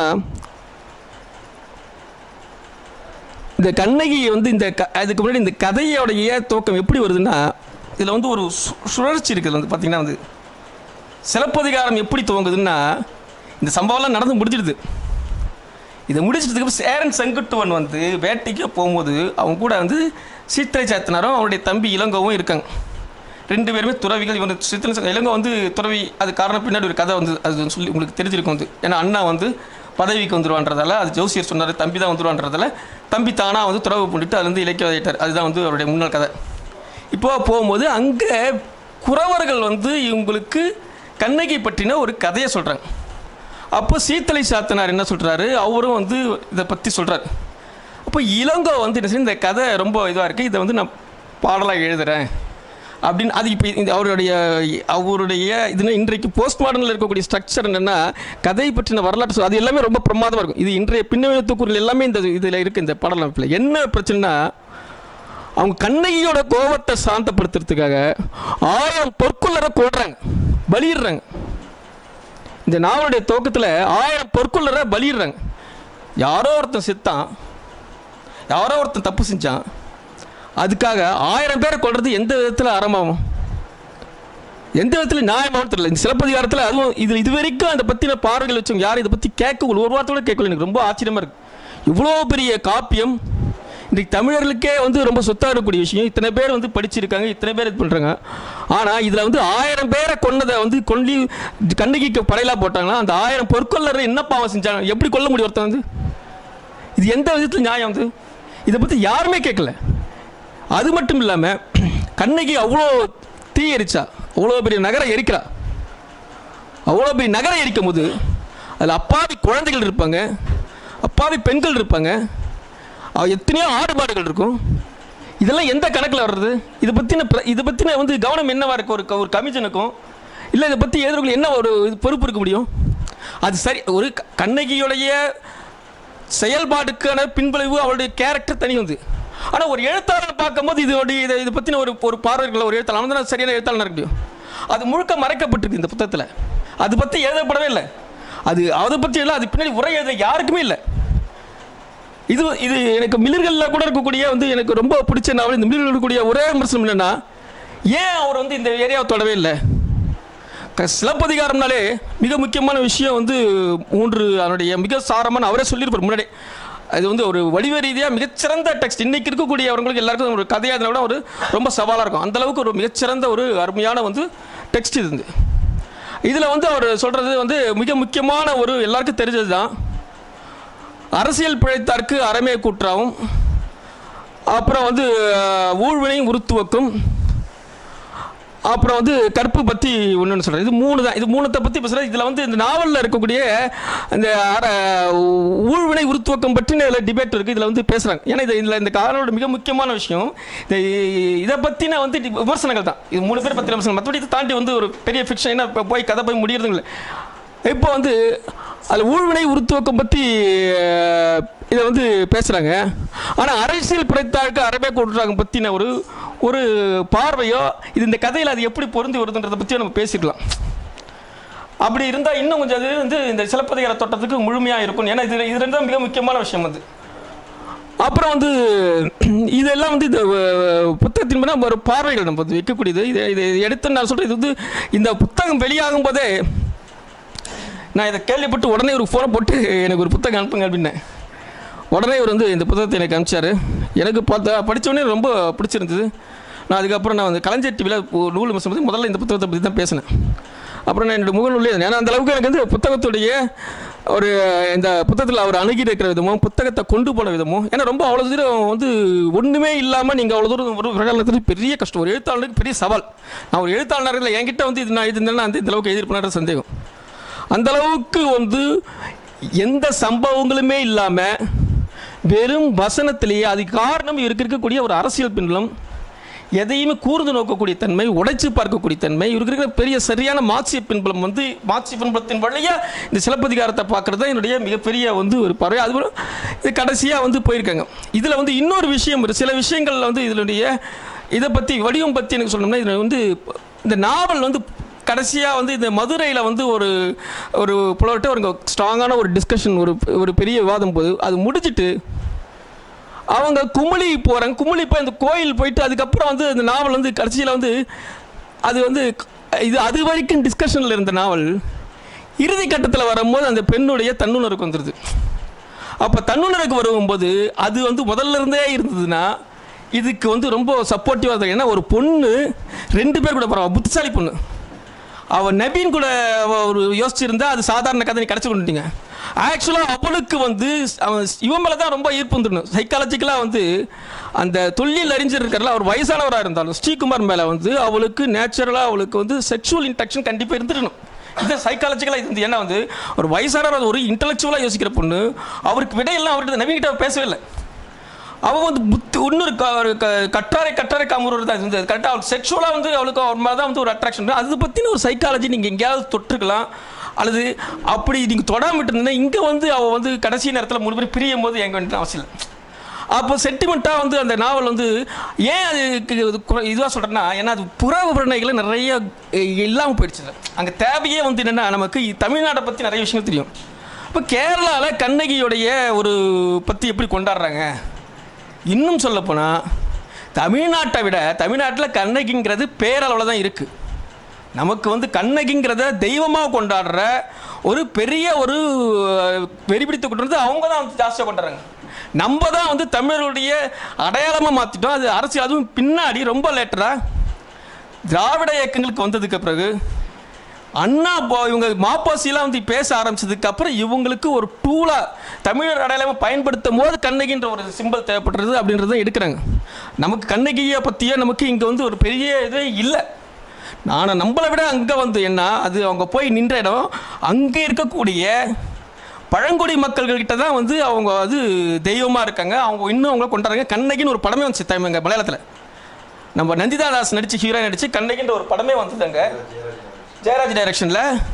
இந்த கண்ணகி வந்து அதுக்கு முன்னாடி இந்த கதையோடைய துவக்கம் எப்படி வருதுன்னா, இதில் வந்து ஒரு சுழற்சி இருக்குது. வந்து பார்த்திங்கன்னா வந்து சிலப்பதிகாரம் எப்படி துவங்குதுன்னா, இந்த சம்பவம்லாம் நடந்து முடிஞ்சிடுது. இதை முடிச்சிட்டதுக்கு சேரன் செங்குட்டுவன் வந்து வேட்டைக்கு போகும்போது அவங்க கூட வந்து சீத்திரை சாத்தனாரும் அவருடைய தம்பி இளங்கோவும் இருக்காங்க. 2 பேருமே துறவிகள். இவங்க சித்திரை இளங்கோ வந்து துறவி. அது காரணம் பின்னாடி ஒரு கதை வந்து அது சொல்லி உங்களுக்கு தெரிஞ்சிருக்கும். வந்து ஏன்னா அண்ணா வந்து பதவிக்கு வந்துடுவான்றதால, அது ஜோசியர் சொன்னார் தம்பி தான் வந்துடுவான்றதால தம்பி தானாக வந்து துறவு பண்ணிட்டு அதுலேருந்து இலக்கியவாதிட்டார். அதுதான் வந்து அவருடைய முன்னாள் கதை. இப்போது போகும்போது அங்கே குறவர்கள் வந்து இவங்களுக்கு கண்ணகி பற்றின ஒரு கதையை சொல்கிறாங்க. அப்போ சீத்தலை சாத்தனார் என்ன சொல்கிறாரு, அவரும் வந்து இதை பற்றி சொல்கிறார். அப்போ இளங்கோ வந்து என்ன செய்ய, இந்த கதை ரொம்ப இதுவாக இருக்குது, இதை வந்து நான் பாடலாக எழுதுகிறேன் அப்படின்னு. அது இப்போ அவருடைய இதுனா இன்றைக்கு போஸ்ட் மாடர்னில் இருக்கக்கூடிய ஸ்ட்ரக்சர் என்னென்னா, கதை பற்றின வரலாற்று அது எல்லாமே ரொம்ப பிரமாதமாக இருக்கும். இது இன்றைய பின்னணித்துக்குறில் எல்லாமே இந்த இதில் இருக்குது. இந்த பாடல் அமைப்பில் என்ன பிரச்சனைனா, அவங்க கண்ணகியோட கோபத்தை சாந்தப்படுத்துறதுக்காக 1000 பொற்கொள்ளரை கொள்றாங்க, பலியிடுறாங்க. இந்த நாவலுடைய துவக்கத்தில் 1000 பொற்கொள்ளரை பலியிடுறாங்க. யாரோ ஒருத்தன் செத்தான், யாரோ ஒருத்தன் தப்பு செஞ்சான், அதுக்காக 1000 பேரை கொள்வது எந்த விதத்தில் அறமாகும், எந்த விதத்தில் நியாயமாகவும் தெரியல. இந்த சிலப்பதிகாரத்தில் அதுவும் இது வரைக்கும் அதை பற்றின பார்வைகள் வச்சவங்க யாரும் இதை பற்றி கேட்கல, ஒரு வார்த்தையோட கேட்கல. எனக்கு ரொம்ப ஆச்சரியமாக இருக்குது. இவ்வளோ பெரிய காப்பியம் இன்றைக்கு தமிழர்களுக்கே வந்து ரொம்ப சொத்தாக இருக்கக்கூடிய விஷயம். இத்தனை பேர் வந்து படிச்சிருக்காங்க, இத்தனை பேர் இது பண்ணுறாங்க. ஆனால் இதில் வந்து 1000 பேரை கொன்னதை வந்து கண்ணகிக்கு படையலாக போட்டாங்கன்னா, அந்த 1000 பொற்கொள்ளரை என்ன பாவம் செஞ்சாங்க, எப்படி கொல்ல முடியும் ஒருத்தன் வந்து? இது எந்த விதத்தில் நியாயம் வந்து? இதை பற்றி யாருமே கேட்கல. அது மட்டும் இல்லாமல் கண்ணகி அவ்வளோ தீ எரிச்சா, அவ்வளோ பெரிய நகரை எரிக்கிறா. அவ்வளோ பெரிய நகரை எரிக்கும் போது அதில் அப்பாவி குழந்தைகள் இருப்பாங்க, அப்பாவி பெண்கள் இருப்பாங்க, எத்தனையோ ஆடுபாடுகள் இருக்கும். இதெல்லாம் எந்த கணக்கில் வர்றது? இதை பற்றின வந்து கவனம் என்னவாக இருக்கும் ஒரு கமிஷனுக்கும்? இல்லை இதை பற்றி எதிர்கொள்ள என்ன ஒரு பொறுப்பு இருக்க முடியும்? அது சரி, ஒரு கண்ணகியுடைய செயல்பாடுக்கான பின்விளைவு அவளுடைய கேரக்டர் தனி வந்து. ஆனால் ஒரு எழுத்தாளர் பார்க்கும்போது இதை பற்றின ஒரு பார்வைகள் ஒரு எழுத்தாளர் வந்து சரியான எழுத்தாளர் இருக்க முடியும். அது முழுக்க மறைக்கப்பட்டிருக்கு இந்த புத்தகத்தில். அது பற்றி எழுதப்படவே இல்லை. அதை பற்றி இல்லை, அது பின்னாடி உரை எழுத யாருக்குமே இல்லை. இது எனக்கு மிளிர்களில் கூட இருக்கக்கூடிய வந்து எனக்கு ரொம்ப பிடிச்ச நாவல். இந்த மிளிர்கள் இருக்கக்கூடிய ஒரே விமர்சனம் என்னென்னா, ஏன் அவர் வந்து இந்த ஏரியாவை தொடவே இல்லை? சிலப்பதிகாரம்னாலே மிக முக்கியமான விஷயம் வந்து 3 அதனுடைய மிக சாரமான அவரே சொல்லியிருப்பார் முன்னாடி. அது வந்து ஒரு வடிவ ரீதியாக மிகச்சிறந்த டெக்ஸ்ட். இன்றைக்கி இருக்கக்கூடிய அவங்களுக்கு எல்லாருக்கும் ஒரு கதையாக விட ஒரு ரொம்ப சவாலாக இருக்கும். அந்தளவுக்கு ஒரு மிகச்சிறந்த ஒரு அருமையான வந்து டெக்ஸ்ட் இது. இதில் வந்து அவர் சொல்கிறது வந்து மிக முக்கியமான ஒரு எல்லாருக்கும் தெரிஞ்சது தான், அரசியல் பிழைத்தார்க்கு அறமே கூற்றாவும், அப்புறம் வந்து ஊழ்வினையும் உறுத்துவக்கும், அப்புறம் வந்து கற்பு பற்றி ஒன்றுன்னு சொல்கிறேன். இது 3 தான். இது 3த்தை பற்றி பேசுகிறேன். இதில் வந்து இந்த நாவலில் இருக்கக்கூடிய இந்த ஊழ்வினை உருத்துவக்கம் பற்றி இதில் டிபேட் இருக்குது. இதில் வந்து பேசுகிறாங்க. ஏன்னா இதில் இந்த காரணோட மிக முக்கியமான விஷயம் இதை பற்றின வந்து விமர்சனங்கள் தான். இது 3 பேர் பற்றி விமர்சனம். மற்றபடி இதை தாண்டி வந்து ஒரு பெரிய ஃபிக்ஷன் என்ன போய் கதை போய் முடியறதுங்களே. இப்போ வந்து அதில் ஊழ்வினை உருத்துவக்கம் பற்றி இதை வந்து பேசுகிறாங்க. ஆனால் அரசியல் பிழைத்தாருக்கு அறவே கொடுறாங்க பற்றின ஒரு பார்வையோ இது இந்த கதையில் அது எப்படி பொருந்தி வருதுன்றதை பற்றி நம்ம பேசிக்கலாம். அப்படி இருந்தால் இன்னும் கொஞ்சம் அது வந்து இந்த சிலப்பதிகார தோட்டத்துக்கு முழுமையாக இருக்கும். ஏன்னா இது ரெண்டு தான் மிக முக்கியமான விஷயம் வந்து. அப்புறம் வந்து இதெல்லாம் வந்து இந்த புத்தகத்தின் மேலே ஒரு பார்வைகள் நம்ம வந்து வைக்கக்கூடியது. இதை எடுத்து நான் சொல்கிறேன், இது வந்து இந்த புத்தகம் வெளியாகும் போதே நான் இதை கேள்விப்பட்டு உடனே ஒரு ஃபோனை போட்டு எனக்கு ஒரு புத்தகம் அனுப்புங்க அப்படின்னேன். உடனே இவர் வந்து இந்த புத்தகத்தை எனக்கு அனுப்பிச்சார். எனக்கு படித்தோடனே ரொம்ப பிடிச்சிருந்தது. நான் அதுக்கப்புறம் நான் வந்து கலைஞர் டிவியில் நூல் விமர்சனம் முதல்ல இந்த புத்தகத்தை பற்றி தான் பேசினேன். அப்புறம் நான் என்னோடய முகநூலே இருந்தேன். ஏன்னா அந்தளவுக்கு எனக்கு வந்து புத்தகத்துடைய ஒரு இந்த புத்தகத்தில் அவர் அணுகி இருக்கிற விதமும் புத்தகத்தை கொண்டு போன விதமும், ஏன்னா ரொம்ப அவ்வளோ தூரம் வந்து ஒன்றுமே இல்லாமல் நீங்கள் அவ்வளோ தூரம் ஒரு பிரகாரத்துக்கு பெரிய கஷ்டம். ஒரு எழுத்தாளருக்கு பெரிய சவால். நான் ஒரு எழுத்தாளர்கள் என்கிட்ட வந்து இது நான் எழுதிருந்தேன்னா அந்த இந்தளவுக்கு எழுதியிருப்பேன்ற சந்தேகம். அந்தளவுக்கு வந்து எந்த சம்பவங்களுமே இல்லாமல் வெறும் வசனத்திலேயே அது காரணம் இருக்கக்கூடிய ஒரு அரசியல் பின்புலம், எதையுமே கூர்ந்து நோக்கக்கூடிய தன்மை, உடைச்சு பார்க்கக்கூடிய தன்மை, இவருக்கு இருக்கிற பெரிய சரியான மார்க்சிய பின்புலம் வந்து மார்க்சிய பின்புலத்தின் வழியாக இந்த சிலப்பதிகாரத்தை பார்க்குறது தான் என்னுடைய மிகப்பெரிய வந்து ஒரு பறவை. அதுபோல் இது கடைசியாக வந்து போயிருக்காங்க. இதில் வந்து இன்னொரு விஷயம் சில விஷயங்களில் வந்து இதனுடைய இதை பற்றி வடிவம் பற்றி எனக்கு சொல்லணும்னா, இதில் வந்து இந்த நாவல் வந்து கடைசியாக வந்து இந்த மதுரையில் வந்து ஒரு புலவர்கிட்ட ஒரு ஸ்ட்ராங்கான ஒரு டிஸ்கஷன் ஒரு பெரிய விவாதம் போது அது முடிச்சுட்டு அவங்க குமுளி போகிறாங்க. குமுளி போய் அந்த கோயில் போயிட்டு அதுக்கப்புறம் வந்து அந்த நாவல் வந்து கடைசியில் வந்து அது வந்து அது வரைக்கும் டிஸ்கஷனில் இருந்த நாவல் இறுதி கட்டத்தில் வரும்போது அந்த பெண்ணுடைய தன்னுணர்வுக்கு வந்துடுது. அப்போ தன்னுணர்வுக்கு வரும்போது அது வந்து முதல்ல இருந்தே இருந்ததுன்னா இதுக்கு வந்து ரொம்ப சப்போர்ட்டிவாக இருக்கும். ஏன்னா ஒரு பொண்ணு 2 பேர் கூட பரவாயில்ல, புத்திசாலி பொண்ணு, அவள் நபீன் கூட ஒரு யோசிச்சிருந்தா அது சாதாரண கதை நீ கிடச்சி கொண்டுட்டீங்க. ஆக்சுவலாக அவளுக்கு வந்து இவன் மேலே தான் ரொம்ப ஈர்ப்பு வந்துடணும். சைக்காலஜிக்கலாக வந்து அந்த தொல்லியல் அறிஞர் இருக்கிறல அவர் வயசானவராக இருந்தாலும் ஸ்ரீகுமார் மேலே வந்து அவளுக்கு நேச்சுரலாக அவளுக்கு வந்து செக்ஷுவல் இன்ட்ராக்ஷன் கண்டிப்பாக இருந்துடணும். இது சைக்காலஜிக்கலாக இது ஏன்னா வந்து ஒரு வயசானவர் ஒரு இன்டலெக்சுவலாக யோசிக்கிற பொண்ணு, அவருக்கு விடையெல்லாம் அவர்கிட்ட நவீன்கிட்ட பேசவே இல்லை. அவள் வந்து இன்னொரு கற்றாரை காமுறவர் தான் இருந்தது. கரெக்டாக அவளுக்கு செக்ஷுவலாக வந்து அவளுக்கு அவர் மேலே தான் வந்து ஒரு அட்ராக்ஷன். அதை பற்றின ஒரு சைக்காலஜி நீங்கள் எங்கேயாவது தொற்றுக்கலாம், அல்லது அப்படி நீங்கள் தொடாமட்டு இருந்தீங்கன்னா இங்கே வந்து அவள் வந்து கடைசி நேரத்தில் 3 பேர் பிரியும் போது எங்கே வேண்டிய அவசியம் இல்லை. அப்போ சென்டிமெண்ட்டாக வந்து அந்த நாவல் வந்து ஏன் அது இதுவாக சொல்கிறேன்னா, ஏன்னா அது புற விவரணைகளை நிறைய இல்லாமல் போயிடுச்சு. அங்கே தேவையே வந்து என்னென்னா நமக்கு தமிழ்நாட்டை பற்றி நிறைய விஷயங்கள் தெரியும். இப்போ கேரளாவில் கண்ணகியோடைய ஒரு பற்றி எப்படி கொண்டாடுறாங்க, இன்னும் சொல்லப்போனால் தமிழ்நாட்டை விட தமிழ்நாட்டில் கண்ணகிங்கிறது பேரளவில் தான் இருக்குது. நமக்கு வந்து கண்ணகிங்கிறத தெய்வமாக கொண்டாடுற ஒரு பெரிய ஒரு வெறிபிடித்து கொண்டு அவங்க தான் வந்து ஜாஸ்தியாக கொண்டாடுறாங்க. நம்ம தான் வந்து தமிழருடைய அடையாளமாக மாற்றிட்டோம். அது அரசியல் அதுவும் பின்னாடி ரொம்ப லேட்டராக திராவிட இயக்கங்களுக்கு வந்ததுக்கு பிறகு அண்ணா இவங்க மாப்பாசிலாம் வந்து பேச ஆரம்பிச்சதுக்கப்புறம் இவங்களுக்கு ஒரு டூலாக தமிழர் அடையாளமாக பயன்படுத்தும் போது கண்ணகின்ற ஒரு சிம்பிள் தேவைப்படுறது அப்படின்றத எடுக்கிறாங்க. நமக்கு கண்ணகியை பற்றியே நமக்கு இங்கே வந்து ஒரு பெரிய இதே இல்லை. ஆனால் நம்மளை விட அங்கே வந்து என்ன அது அவங்க போய் நின்ற இடம் அங்கே இருக்கக்கூடிய பழங்குடி மக்கள்கிட்ட தான் வந்து அவங்க அது தெய்வமாக இருக்காங்க. அவங்க இன்னும் அவங்கள கொண்டாடுறாங்க. கண்ணகின்னு ஒரு படமே வந்துச்சு தமிழ் மலையாளத்தில். நம்ம நந்திதா தாஸ் நடித்து ஹீரோயின் நடித்து கண்ணகின்ற ஒரு படமே வந்ததுங்க ஜெயராஜ் டைரக்ஷனில்.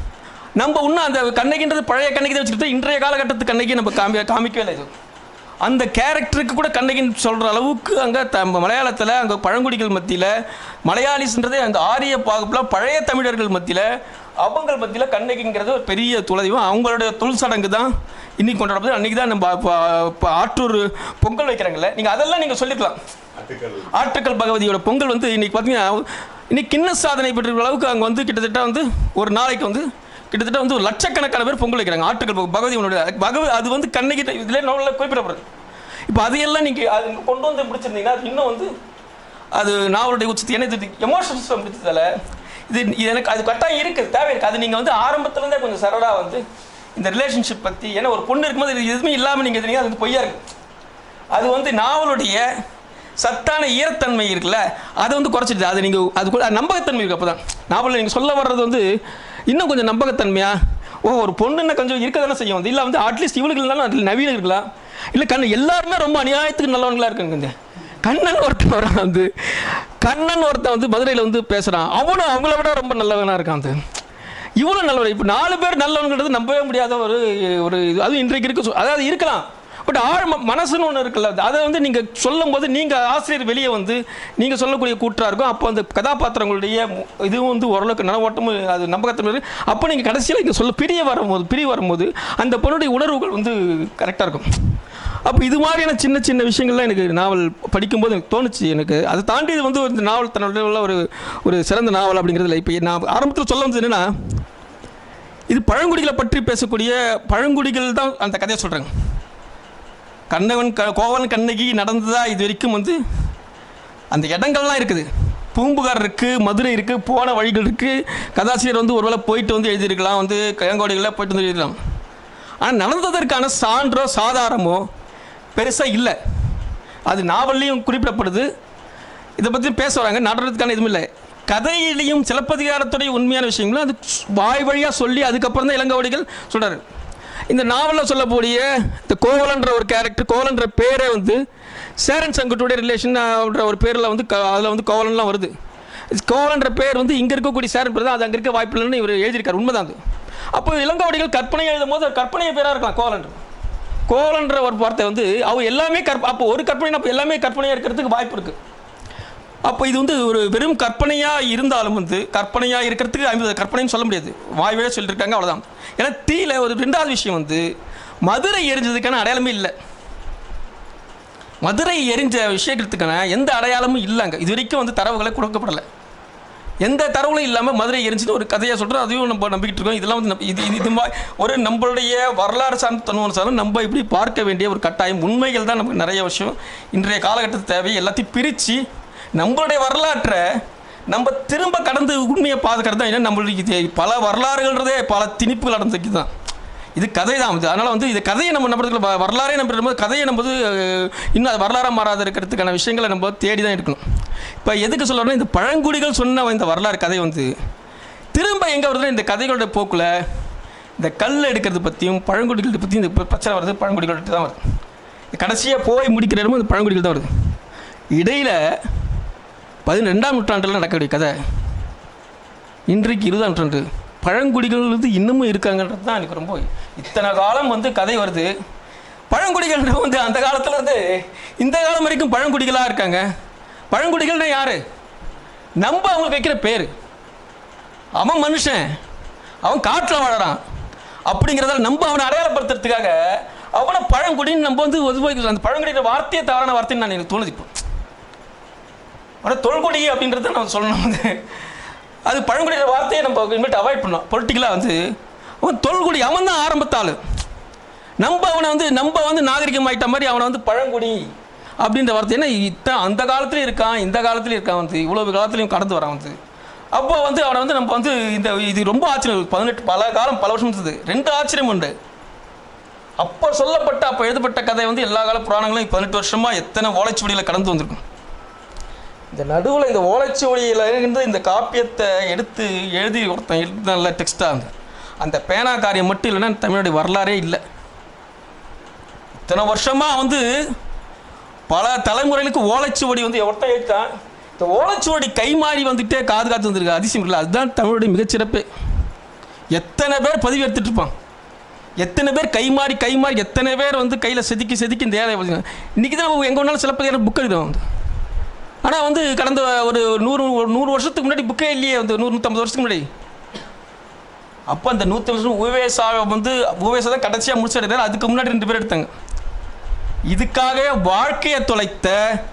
நம்ம இன்னும் அந்த கண்ணகின்றது பழைய கண்ணகி தான் வச்சுக்கிட்டு இன்றைய காலகட்டத்து கண்ணகி நம்ம காமிக்கவே இல்லை. இது அந்த கேரக்டருக்கு கூட கண்ணகின்னு சொல்கிற அளவுக்கு அங்கே மலையாளத்தில் அங்கே பழங்குடிகள் மத்தியில் மலையாளிஸ்ன்றதே அந்த ஆரிய பாகுப்பில் பழைய தமிழர்கள் மத்தியில் அவங்க மத்தியில் கண்ணகிங்கிறது ஒரு பெரிய துளதிவும் அவங்களுடைய தொழில் சடங்கு தான் இன்றைக்கி கொண்டாடுறது. அன்றைக்கி தான் நம்ம இப்போ ஆற்றூர் பொங்கல் வைக்கிறாங்கல்ல, நீங்கள் அதெல்லாம் நீங்கள் சொல்லிக்கலாம். ஆட்டுக்கல் பகவதியோட பொங்கல் வந்து இன்றைக்கி பார்த்தீங்கன்னா இன்றைக்கி கின்னஸ் சாதனை பெற்ற அளவுக்கு அங்கே வந்து கிட்டத்தட்ட வந்து ஒரு நாளைக்கு வந்து கிட்டத்தட்ட வந்து ஒரு லட்சக்கணக்கான பேர் பொங்கல் வைக்கிறாங்க. ஆட்டுக்கள் பகவதி அது வந்து கண்ணகி இதில் நாவலில் குறிப்பிடப்படுது. இப்போ அதையெல்லாம் நீங்கள் அது கொண்டு வந்து முடிச்சிருந்தீங்கன்னா அது இன்னும் வந்து அது நாவலுடைய உச்சத்தை என்ன இது எமோஷன்ஸை முடிச்சதால் இது எனக்கு அது கரெக்டாக இருக்குது, தேவை இருக்குது. அது நீங்கள் வந்து ஆரம்பத்துலேருந்தே கொஞ்சம் சரடாக வந்து இந்த ரிலேஷன்ஷிப் பற்றி, ஏன்னா ஒரு பொண்ணு இருக்கும்போது இது எதுவுமே இல்லாமல் நீங்கள் எதுனீங்க அது வந்து பொய்யா இருக்குது. அது வந்து நாவலுடைய சத்தான ஈரத்தன்மை இருக்குல்ல அதை வந்து குறைச்சிடுது. அது நீங்கள் அது நம்பகத்தன்மை இருக்குது. அப்போ தான் நாவலில் நீங்கள் சொல்ல வர்றது வந்து இன்னும் கொஞ்சம் நம்பகத்தன்மையா ஒரு பொண்ணுன்னா கொஞ்சம் இருக்க தானே செய்யும். இல்லை வந்து அட்லீஸ்ட் இவளுக்கு இருந்தாலும் அதில் நவீன இருக்கலாம். இல்லை எல்லாருமே ரொம்ப அநியாயத்துக்கு நல்லவங்களா இருக்காங்க. இந்த கண்ணன் ஒருத்தன் வரான், வந்து கண்ணன் ஒருத்தன் வந்து மதுரையில் வந்து பேசுகிறான், அவனும் அவங்கள விட ரொம்ப நல்லவனாக இருக்கான். அது இவ்வளோ நல்லவன். இப்போ 4 பேர் நல்லவன்கிறது நம்பவே முடியாத ஒரு இது. அதுவும் இன்றைக்கு இருக்க அதாவது இருக்கலாம், பட் மனசுன்னு ஒன்று இருக்குல்ல, அதை வந்து நீங்கள் சொல்லும் போது நீங்கள் ஆசிரியர் வெளியே வந்து நீங்கள் சொல்லக்கூடிய கூற்றாக இருக்கும். அப்போ அந்த கதாபாத்திரங்களுடைய இதுவும் வந்து ஓரளவுக்கு நனவோட்டமும் அது நம்பகத்தன்மை. அப்போ நீங்கள் கடைசியில் இங்கே பிரிய வரும்போது அந்த பொண்ணுடைய உணர்வுகள் வந்து கரெக்டாக இருக்கும். அப்போ இது மாதிரியான சின்ன சின்ன விஷயங்கள்லாம் எனக்கு நாவல் படிக்கும்போது எனக்கு தோணுச்சு. எனக்கு அதை தாண்டி இது வந்து இந்த நாவல் தன்னுடைய ஒரு சிறந்த நாவல் அப்படிங்கிறதுல இப்போ நான் ஆரம்பத்தில் சொல்ல வந்தது என்னென்னா, இது பழங்குடிகளை பற்றி பேசக்கூடிய பழங்குடிகள் தான் அந்த கதையை சொல்கிறாங்க. கோவலன் கண்ணகி நடந்ததா இது வரைக்கும் வந்து அந்த இடங்கள்லாம் இருக்குது. பூம்புகார் இருக்குது, மதுரை இருக்குது, போன வழிகள் இருக்குது. கதாசிரியர் வந்து ஒருவேளை போயிட்டு வந்து எழுதியிருக்கலாம், வந்து கயங்கோடிகளில் போயிட்டு வந்து எழுதிடலாம். ஆனால் நடந்ததற்கான சான்றோ சாதாரமோ பெருசாக இல்லை. அது நாவல்லையும் குறிப்பிடப்படுது. இதை பற்றி பேச வராங்க, நடனத்துக்கான எதுவும் இல்லை. கதையிலையும் சிலப்பதிகாரத்துடைய உண்மையான விஷயங்களும் அது வாய் வழியாக சொல்லி அதுக்கப்புறம் தான் இளங்கோவடிகள் சொல்கிறார். இந்த நாவலில் சொல்லக்கூடிய இந்த கோவலன்ற ஒரு கேரக்டர், கோவலன்ற பேரே வந்து சேரன் சங்கத்துடைய ரிலேஷன் அப்படின்ற ஒரு பேரில் வந்து அதில் வந்து கோவலன்லாம் வருது. கோவலன்ற பேர் வந்து இங்கே இருக்கக்கூடிய சேரன் பேர் தான், அது அங்கே இருக்க வாய்ப்பு இல்லைன்னு இவர் எழுதியிருக்கார். உண்மைதான் அது. அப்போ இளங்கோவடிகள் கற்பனையாக எழுதும் போது ஒரு கற்பனையை பேராக இருக்கலாம் கோவலன்ற ஒரு வார்த்தை வந்து அவங்க எல்லாமே அப்போ ஒரு கற்பனை அப்போ எல்லாமே கற்பனையாக இருக்கிறதுக்கு வாய்ப்பு இருக்குது. அப்போ இது வந்து ஒரு வெறும் கற்பனையாக இருந்தாலும் வந்து கற்பனையாக இருக்கிறதுக்கு கற்பனைன்னு சொல்ல முடியாது, வாய் வழியாக சொல்லியிருக்காங்க, அவ்வளோதான். ஏன்னா தீயில ஒரு 2வது விஷயம் வந்து மதுரை எரிஞ்சதுக்கான அடையாளமே இல்லை. மதுரை எரிஞ்ச விஷயத்துக்கான எந்த அடையாளமும் இல்லைங்க. இது வரைக்கும் வந்து தரவுகளை கொடுக்கப்படலை. எந்த தரவுகளும் இல்லாமல் மதுரை எரிஞ்சுட்டு ஒரு கதையாக சொல்கிறோம். அதையும் நம்ம நம்பிக்கிட்டு இருக்கோம். இதெல்லாம் வந்து இது ஒரு நம்மளுடைய வரலாறு சார்ந்த தன்மை சார்ந்து நம்ம இப்படி பார்க்க வேண்டிய ஒரு கட்டாயம். உண்மைகள் தான் நமக்கு நிறைய விஷயம் இன்றைய காலகட்டத்து தேவை. எல்லாத்தையும் பிரித்து நம்மளுடைய வரலாற்றை நம்ம திரும்ப கடந்து உண்மையை பாதுகாக்கிறது தான். ஏன்னா நம்மளுக்கு பல வரலாறுகள்ன்றதே பல திணிப்புகள் நடந்துக்கு தான். இது கதை தான் இது. அதனால் வந்து இது கதையை நம்ம நம்புறதுல வரலாறே நம்பும்போது கதையை நம்ம இன்னும் அது வரலாறாக மாறாத இருக்கிறதுக்கான விஷயங்களை நம்ம தேடி தான் எடுக்கணும். இப்போ எதுக்கு சொல்லணும்னா, இந்த பழங்குடிகள் சொன்ன இந்த வரலாறு கதை வந்து திரும்ப எங்கே வருதுன்னா, இந்த கதைகளோட போக்கில் இந்த கல் எடுக்கிறது பற்றியும் பழங்குடிகளை பற்றியும் இந்த பிரச்சனை வருது. பழங்குடிகள்கிட்ட தான் வருது. கடைசியாக போய் முடிக்கிற இடமும் இந்த பழங்குடிகள் தான் வருது. இடையில் 12ஆம் நூற்றாண்டில் நடக்கக்கூடிய கதை இன்றைக்கு 20ஆம் நூற்றாண்டு பழங்குடிகள் வந்து இன்னமும் இருக்காங்கன்றது தான் எனக்கு ரொம்ப. இத்தனை காலம் வந்து கதை வருது. பழங்குடிகள் வந்து அந்த காலத்தில் இருந்து இந்த காலம் வரைக்கும் பழங்குடிகளாக இருக்காங்க. பழங்குடிகள்னா யார்? நம்ம அவங்களுக்கு வைக்கிற பேர். அவன் மனுஷன், அவன் காட்டில் வாழறான் அப்படிங்கிறதால நம்ம அவனை அடையாளப்படுத்துறதுக்காக அவனை பழங்குடின்னு நம்ம வந்து ஒதுவாக்கி அந்த பழங்குடிக்கிற வார்த்தையே தவறான வார்த்தைன்னு நான் எனக்கு தோணுது. இப்போ ஆனால் தொல்குடி அப்படின்றத நம்ம சொல்லணும். வந்து அது பழங்குடிக்கிற வார்த்தையை நம்ம இனிமேட்டு அவாய்ட் பண்ணோம். பொலிட்டிக்கலாக வந்து அவன் தொல்குடி, அவன் தான் ஆரம்பத்தாள். நம்ம வந்து நாகரிகம் ஆகிட்ட மாதிரி அவனை வந்து பழங்குடி அப்படின்ற வார்த்தை. ஏன்னா அந்த காலத்துலேயும் இருக்கான், இந்த காலத்துலேயும் இருக்கான், வந்து இவ்வளவு காலத்துலேயும் கடந்து வரான் வந்து. அப்போ வந்து அவனை வந்து நம்ம வந்து இது ரொம்ப ஆச்சரியம். 18 பல காலம் பல வருஷம் இருந்தது. 2 ஆச்சரியம் உண்டு. அப்போ சொல்லப்பட்ட அப்போ எழுதப்பட்ட கதை வந்து எல்லா கால புராணங்களும் 18 வருஷமாக எத்தனை ஓலைச்சுவடியில் கடந்து வந்திருக்கும். இந்த நடுவில் இந்த ஓலைச்சுவடியில் இருந்து இந்த காப்பியத்தை எடுத்து எழுதி ஒருத்தன் எழுத நல்ல டெக்ஸ்டாக இருந்தது. அந்த பேனா காரியம் மட்டும் இல்லைன்னா தமிழுடைய வரலாறே இல்லை. இத்தனை வருஷமாக வந்து பல தலைமுறைகளுக்கு ஓலைச்சுவடி வந்து ஒருத்தன் எழுத்தான். இந்த ஓலைச்சுவடி கை மாறி வந்துகிட்டே காது காத்து வந்துருக்கு. அதிசயம் இல்லை. அதுதான் தமிழுடைய மிகச்சிறப்பு. எத்தனை பேர் பதிவு எடுத்துகிட்டு இருப்பான், எத்தனை பேர் கை மாறி எத்தனை பேர் வந்து கையில் செதுக்கி இந்த ஏழை இன்றைக்கி தான் நம்ம எங்கே வேணாலும் சிலப்பதிகாரம் புக் எழுதுவோம் வந்து. ஆனால் வந்து கடந்த ஒரு 100 வருஷத்துக்கு முன்னாடி புக்கே இல்லையே, வந்து 150 வருஷத்துக்கு முன்னாடி. அப்போ அந்த 150 வருஷம் உவேசா தான் கடைசியாக முடிச்சிருந்தார். அதுக்கு முன்னாடி 2 பேர் எடுத்தாங்க. இதுக்காகவே வாழ்க்கையை தொலைத்த,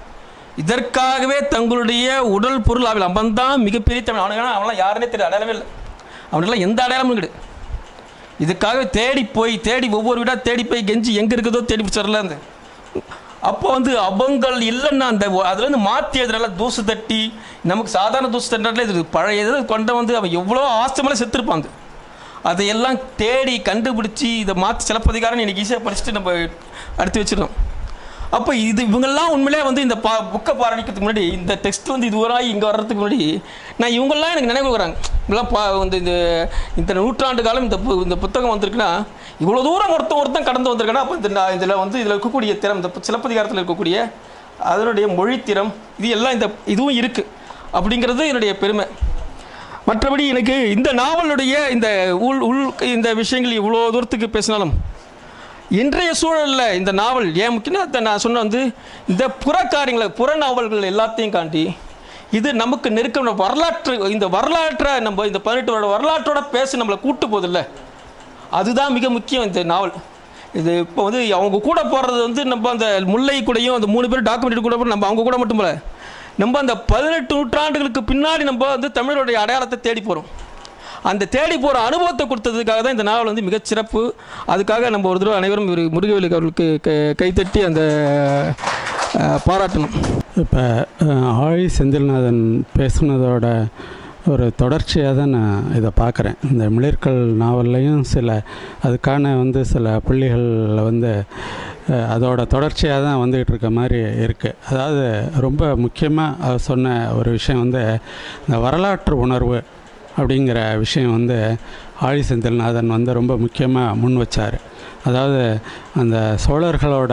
இதற்காகவே தங்களுடைய உடல் பொருள் அவன் தான் மிகப்பெரிய தமிழ். அவனெல்லாம் யாருன்னே தெரியாது, அடையாளமே இல்லை. அவனுக்கெல்லாம் எந்த அடையாளமும் கிடையாது. இதுக்காக தேடி ஒவ்வொரு வீடாக தேடி போய் கெஞ்சி எங்கே இருக்குதோ தேடி பிடிச்சிடல. அந்த அப்போ வந்து அவங்கள் இல்லைன்னா அந்த அதுலேருந்து மாற்றி எதுனால தூசு தட்டி, நமக்கு சாதாரண தூசு தட்டினால இது பழைய இதில் கொண்ட வந்து அவன் எவ்வளோ ஆஸ்தமெல்லாம் செத்துருப்பாங்க. அதையெல்லாம் தேடி கண்டுபிடிச்சி இதை மாற்றி சிலப்பதிகாரம் இன்றைக்கி ஈஸியாக படிச்சுட்டு நம்ம அடுத்து வச்சிடலாம். அப்போ இவங்கெல்லாம் உண்மையிலே வந்து இந்த புக்கை பாரணிக்கிறதுக்கு முன்னாடி, இந்த டெக்ஸ்ட் வந்து இதுவராக இங்கே வர்றதுக்கு முன்னாடி நான் இவங்கெல்லாம் எனக்கு நினைவு கொடுக்குறாங்க. இப்பெல்லாம் வந்து இந்த நூற்றாண்டு காலம் இந்த புத்தகம் வந்திருக்குன்னா இவ்வளோ தூரம் ஒருத்தன் கடந்து வந்திருக்கேன்னா, அப்போ இதில் இருக்கக்கூடிய திறம், இந்த சிலப்பதிகாரத்தில் இருக்கக்கூடிய அதனுடைய மொழித்திறம் இது எல்லாம் இதுவும் இருக்குது அப்படிங்கிறது என்னுடைய பெருமை. மற்றபடி எனக்கு இந்த நாவலுடைய இந்த விஷயங்கள் இவ்வளோ தூரத்துக்கு பேசினாலும் இன்றைய சூழலில் இந்த நாவல் ஏன் முக்கியம்னா, நான் சொன்ன வந்து இந்த புற நாவல்கள் எல்லாத்தையும் காட்டி இது நமக்கு நெருக்கம் இந்த வரலாற்றை நம்ம இந்த 18 வருட வரலாற்றோட பேச நம்மளை கூட்டு போதில்லை, அதுதான் மிக முக்கியம் இந்த நாவல். இது இப்போ வந்து அவங்க கூட போகிறது வந்து நம்ம அந்த முல்லை கூடையும் அந்த 3 பேர் டாக்குமெண்ட் கூட நம்ம அவங்க கூட மட்டும் இல்லை, நம்ம அந்த 18 நூற்றாண்டுகளுக்கு பின்னாடி நம்ம வந்து தமிழருடைய அடையாளத்தை தேடி போகிறோம். அந்த தேடி போகிற அனுபவத்தை கொடுத்ததுக்காக தான் இந்த நாவல் வந்து மிகச்சிறப்பு. அதுக்காக நம்ம ஒரு தடவை அனைவரும் முருகவேலுக்கு அவர்களுக்கு கைத்தட்டி அந்த பாராட்டணும். இப்போ ஆழி செந்தில்நாதன் பேசுனதோட ஒரு தொடர்ச்சியாக தான் நான் இதை பார்க்குறேன். இந்த மிளிர்கள் நாவல்லையும் அதுக்கான வந்து சில புள்ளிகளில் வந்து அதோட தொடர்ச்சியாக தான் வந்துக்கிட்டு இருக்க மாதிரி இருக்குது. அதாவது ரொம்ப முக்கியமாக சொன்ன ஒரு விஷயம் வந்து இந்த வரலாற்று உணர்வு அப்படிங்கிற விஷயம் வந்து ஆழி செந்தில்நாதன் வந்து ரொம்ப முக்கியமாக முன் வச்சார். அதாவது அந்த சோழர்களோட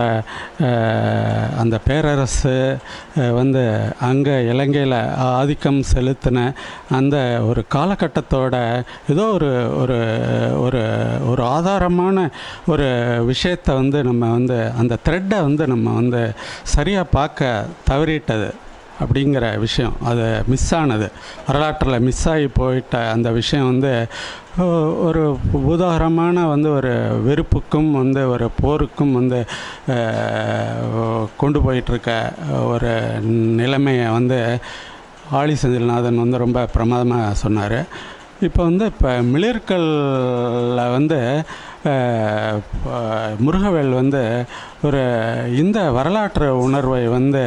அந்த பேரரசு வந்து அங்கே இலங்கையில் ஆதிக்கம் செலுத்தின அந்த ஒரு காலகட்டத்தோட ஏதோ ஒரு ஒரு ஒரு ஆதாரமான ஒரு விஷயத்தை வந்து நம்ம வந்து அந்த த்ரெட்டை வந்து நம்ம வந்து சரியாக பார்க்க தவறிட்டது அப்படிங்கிற விஷயம், அது மிஸ் ஆனது, வரலாற்றில் மிஸ் ஆகி போயிட்ட அந்த விஷயம் வந்து ஒரு உதாரணமான வந்து ஒரு வெறுப்புக்கும் வந்து ஒரு போருக்கும் வந்து கொண்டு போயிட்டுருக்க ஒரு நிலைமையை வந்து ஆழி செந்தில்நாதன் வந்து ரொம்ப பிரமாதமாக சொன்னார். இப்போ மிளிர்களில் வந்து முருகவேல் வந்து இந்த வரலாற்று உணர்வை வந்து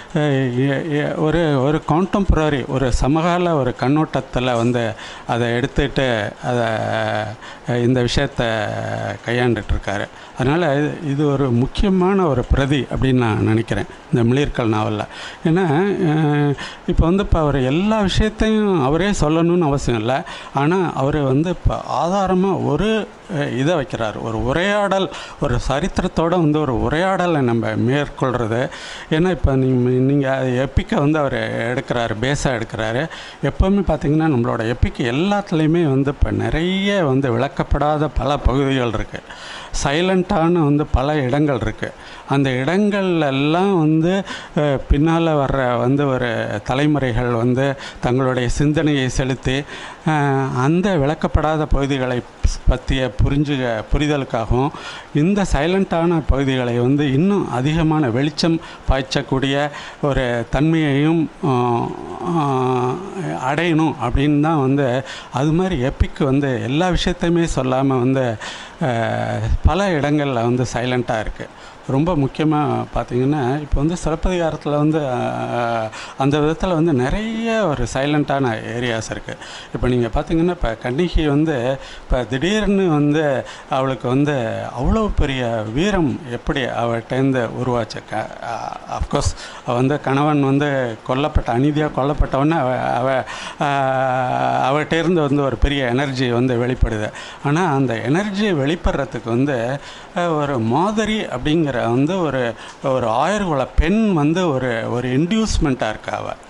ஒரு கான்டெம்பரரி ஒரு சமகால ஒரு கண்ணோட்டத்தில் வந்து அதை எடுத்துகிட்டு இந்த விஷயத்தை கையாண்டுட்டுருக்காரு. அதனால் இது ஒரு முக்கியமான ஒரு பிரதி அப்படின்னு நான் நினைக்கிறேன் இந்த மிளிர்கள் நாவலில். ஏன்னா இப்போ அவர் எல்லா விஷயத்தையும் அவரே சொல்லணும்னு அவசியம் இல்லை, ஆனால் அவர் இப்போ ஆதாரமாக ஒரு இதை வைக்கிறார், ஒரு உரையாடல், ஒரு சரித்திரத்தோடு ஒரு உரையாடலை நம்ம மேற்கொள்கிறது. ஏன்னா இப்போ நீங்கள் எப்பிக்கை அவர் எடுக்கிறாரு, பேஸாக எடுக்கிறாரு. எப்போவுமே பார்த்திங்கன்னா நம்மளோட எப்பிக்கு எல்லாத்துலேயுமே இப்போ நிறைய விளக்கப்படாத பல பகுதிகள் இருக்குது, சைலண்ட்டான பல இடங்கள் இருக்குது. அந்த இடங்கள்லாம் பின்னால் வர்ற ஒரு தலைமுறைகள் தங்களுடைய சிந்தனையை செலுத்தி அந்த விளக்கப்படாத பகுதிகளை பற்றிய புரிதலுக்காகவும் இந்த சைலண்ட்டான பகுதிகளை இன்னும் அதிகமான வெளிச்சம் பாய்ச்சக்கூடிய ஒரு தன்மையையும் அடையணும் அப்படின்னு தான் அது மாதிரி எப்பிக்கு எல்லா விஷயத்தையுமே சொல்லாமல் பல இடங்களில் சைலண்ட்டாக இருக்குது. ரொம்ப முக்கியமாக பார்த்திங்கன்னா இப்போ சிலப்பதிகாரத்தில் அந்த விதத்தில் நிறைய ஒரு சைலண்ட்டான ஏரியாஸ் இருக்குது. இப்போ நீங்கள் பார்த்திங்கன்னா இப்போ கண்ணகி இப்போ திடீர்னு அவளுக்கு அவ்வளோ பெரிய வீரம் எப்படி அவள்கிட்டேருந்து உருவாச்சு. அஃப்கோர்ஸ் கணவன் அநீதியாக கொல்லப்பட்டவொன்னே அவள்கிட்டேருந்து ஒரு பெரிய எனர்ஜி வெளிப்படுது. ஆனால் அந்த எனர்ஜியை வெளிப்படுறதுக்கு ஒரு மாதிரி அப்படிங்கிற ஒரு ஆயர்குல பெண் ஒரு இன்டியூஸ்மெண்ட்டாக இருக்கா.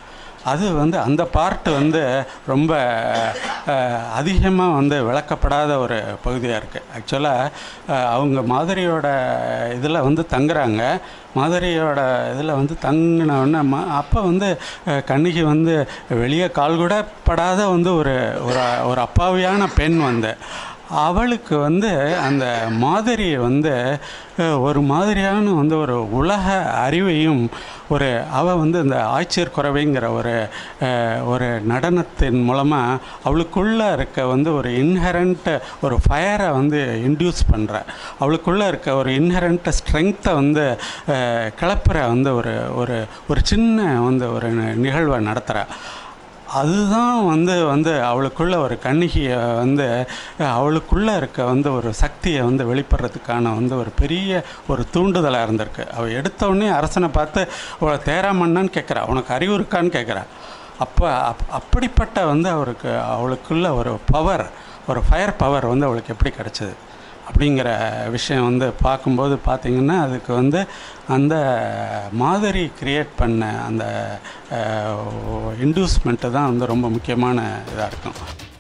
அது வந்து அந்த பார்ட்டு வந்து ரொம்ப அதிகமாக வந்து விளக்கப்படாத ஒரு பகுதியாக இருக்குது. ஆக்சுவலாக அவங்க மாதிரியோட இதில் வந்து தங்குறாங்க. மாதிரியோட இதில் வந்து தங்கினோடனே அப்போ வந்து கண்ணகி வந்து வெளியே கால் கூட படாத வந்து ஒரு அப்பாவியான பெண் வந்து அவளுக்கு வந்து அந்த மாதிரியை வந்து ஒரு மாதிரியான வந்து ஒரு உலக அறிவையும் அவள் வந்து இந்த ஆட்சியர் குறவைங்கிற ஒரு நடனத்தின் மூலமாக அவளுக்குள்ளே இருக்க வந்து ஒரு இன்ஹரண்ட் ஒரு ஃபயரை வந்து இன்டியூஸ் பண்ணுற, அவளுக்குள்ளே இருக்க ஒரு இன்ஹரண்ட் ஸ்ட்ரெங்த்தை வந்து கிளப்புற வந்து ஒரு சின்ன வந்து ஒரு நிகழ்வை நடத்துகிற. அதுதான் வந்து அவளுக்குள்ள ஒரு கண்ணகியை வந்து அவளுக்குள்ளே இருக்க வந்து ஒரு சக்தியை வந்து வெளிப்படுறதுக்கான வந்து ஒரு பெரிய ஒரு தூண்டுதலாக இருந்திருக்கு. அவள் எடுத்தவுடனே அரசனை பார்த்து தேராமண்ணான்னு கேட்குறா, உனக்கு அறிவு இருக்கான்னு கேட்குறா. அப்படிப்பட்ட வந்து அவளுக்குள்ள ஒரு பவர், ஒரு ஃபயர் பவர் வந்து அவளுக்கு எப்படி கிடச்சிது அப்படிங்கிற விஷயம் வந்து பார்க்கும்போது பார்த்திங்கன்னா அதுக்கு வந்து அந்த மாதிரி க்ரியேட் பண்ண அந்த இன்டியூஸ்மெண்ட்டு தான் வந்து ரொம்ப முக்கியமான இதாக இருக்கும்.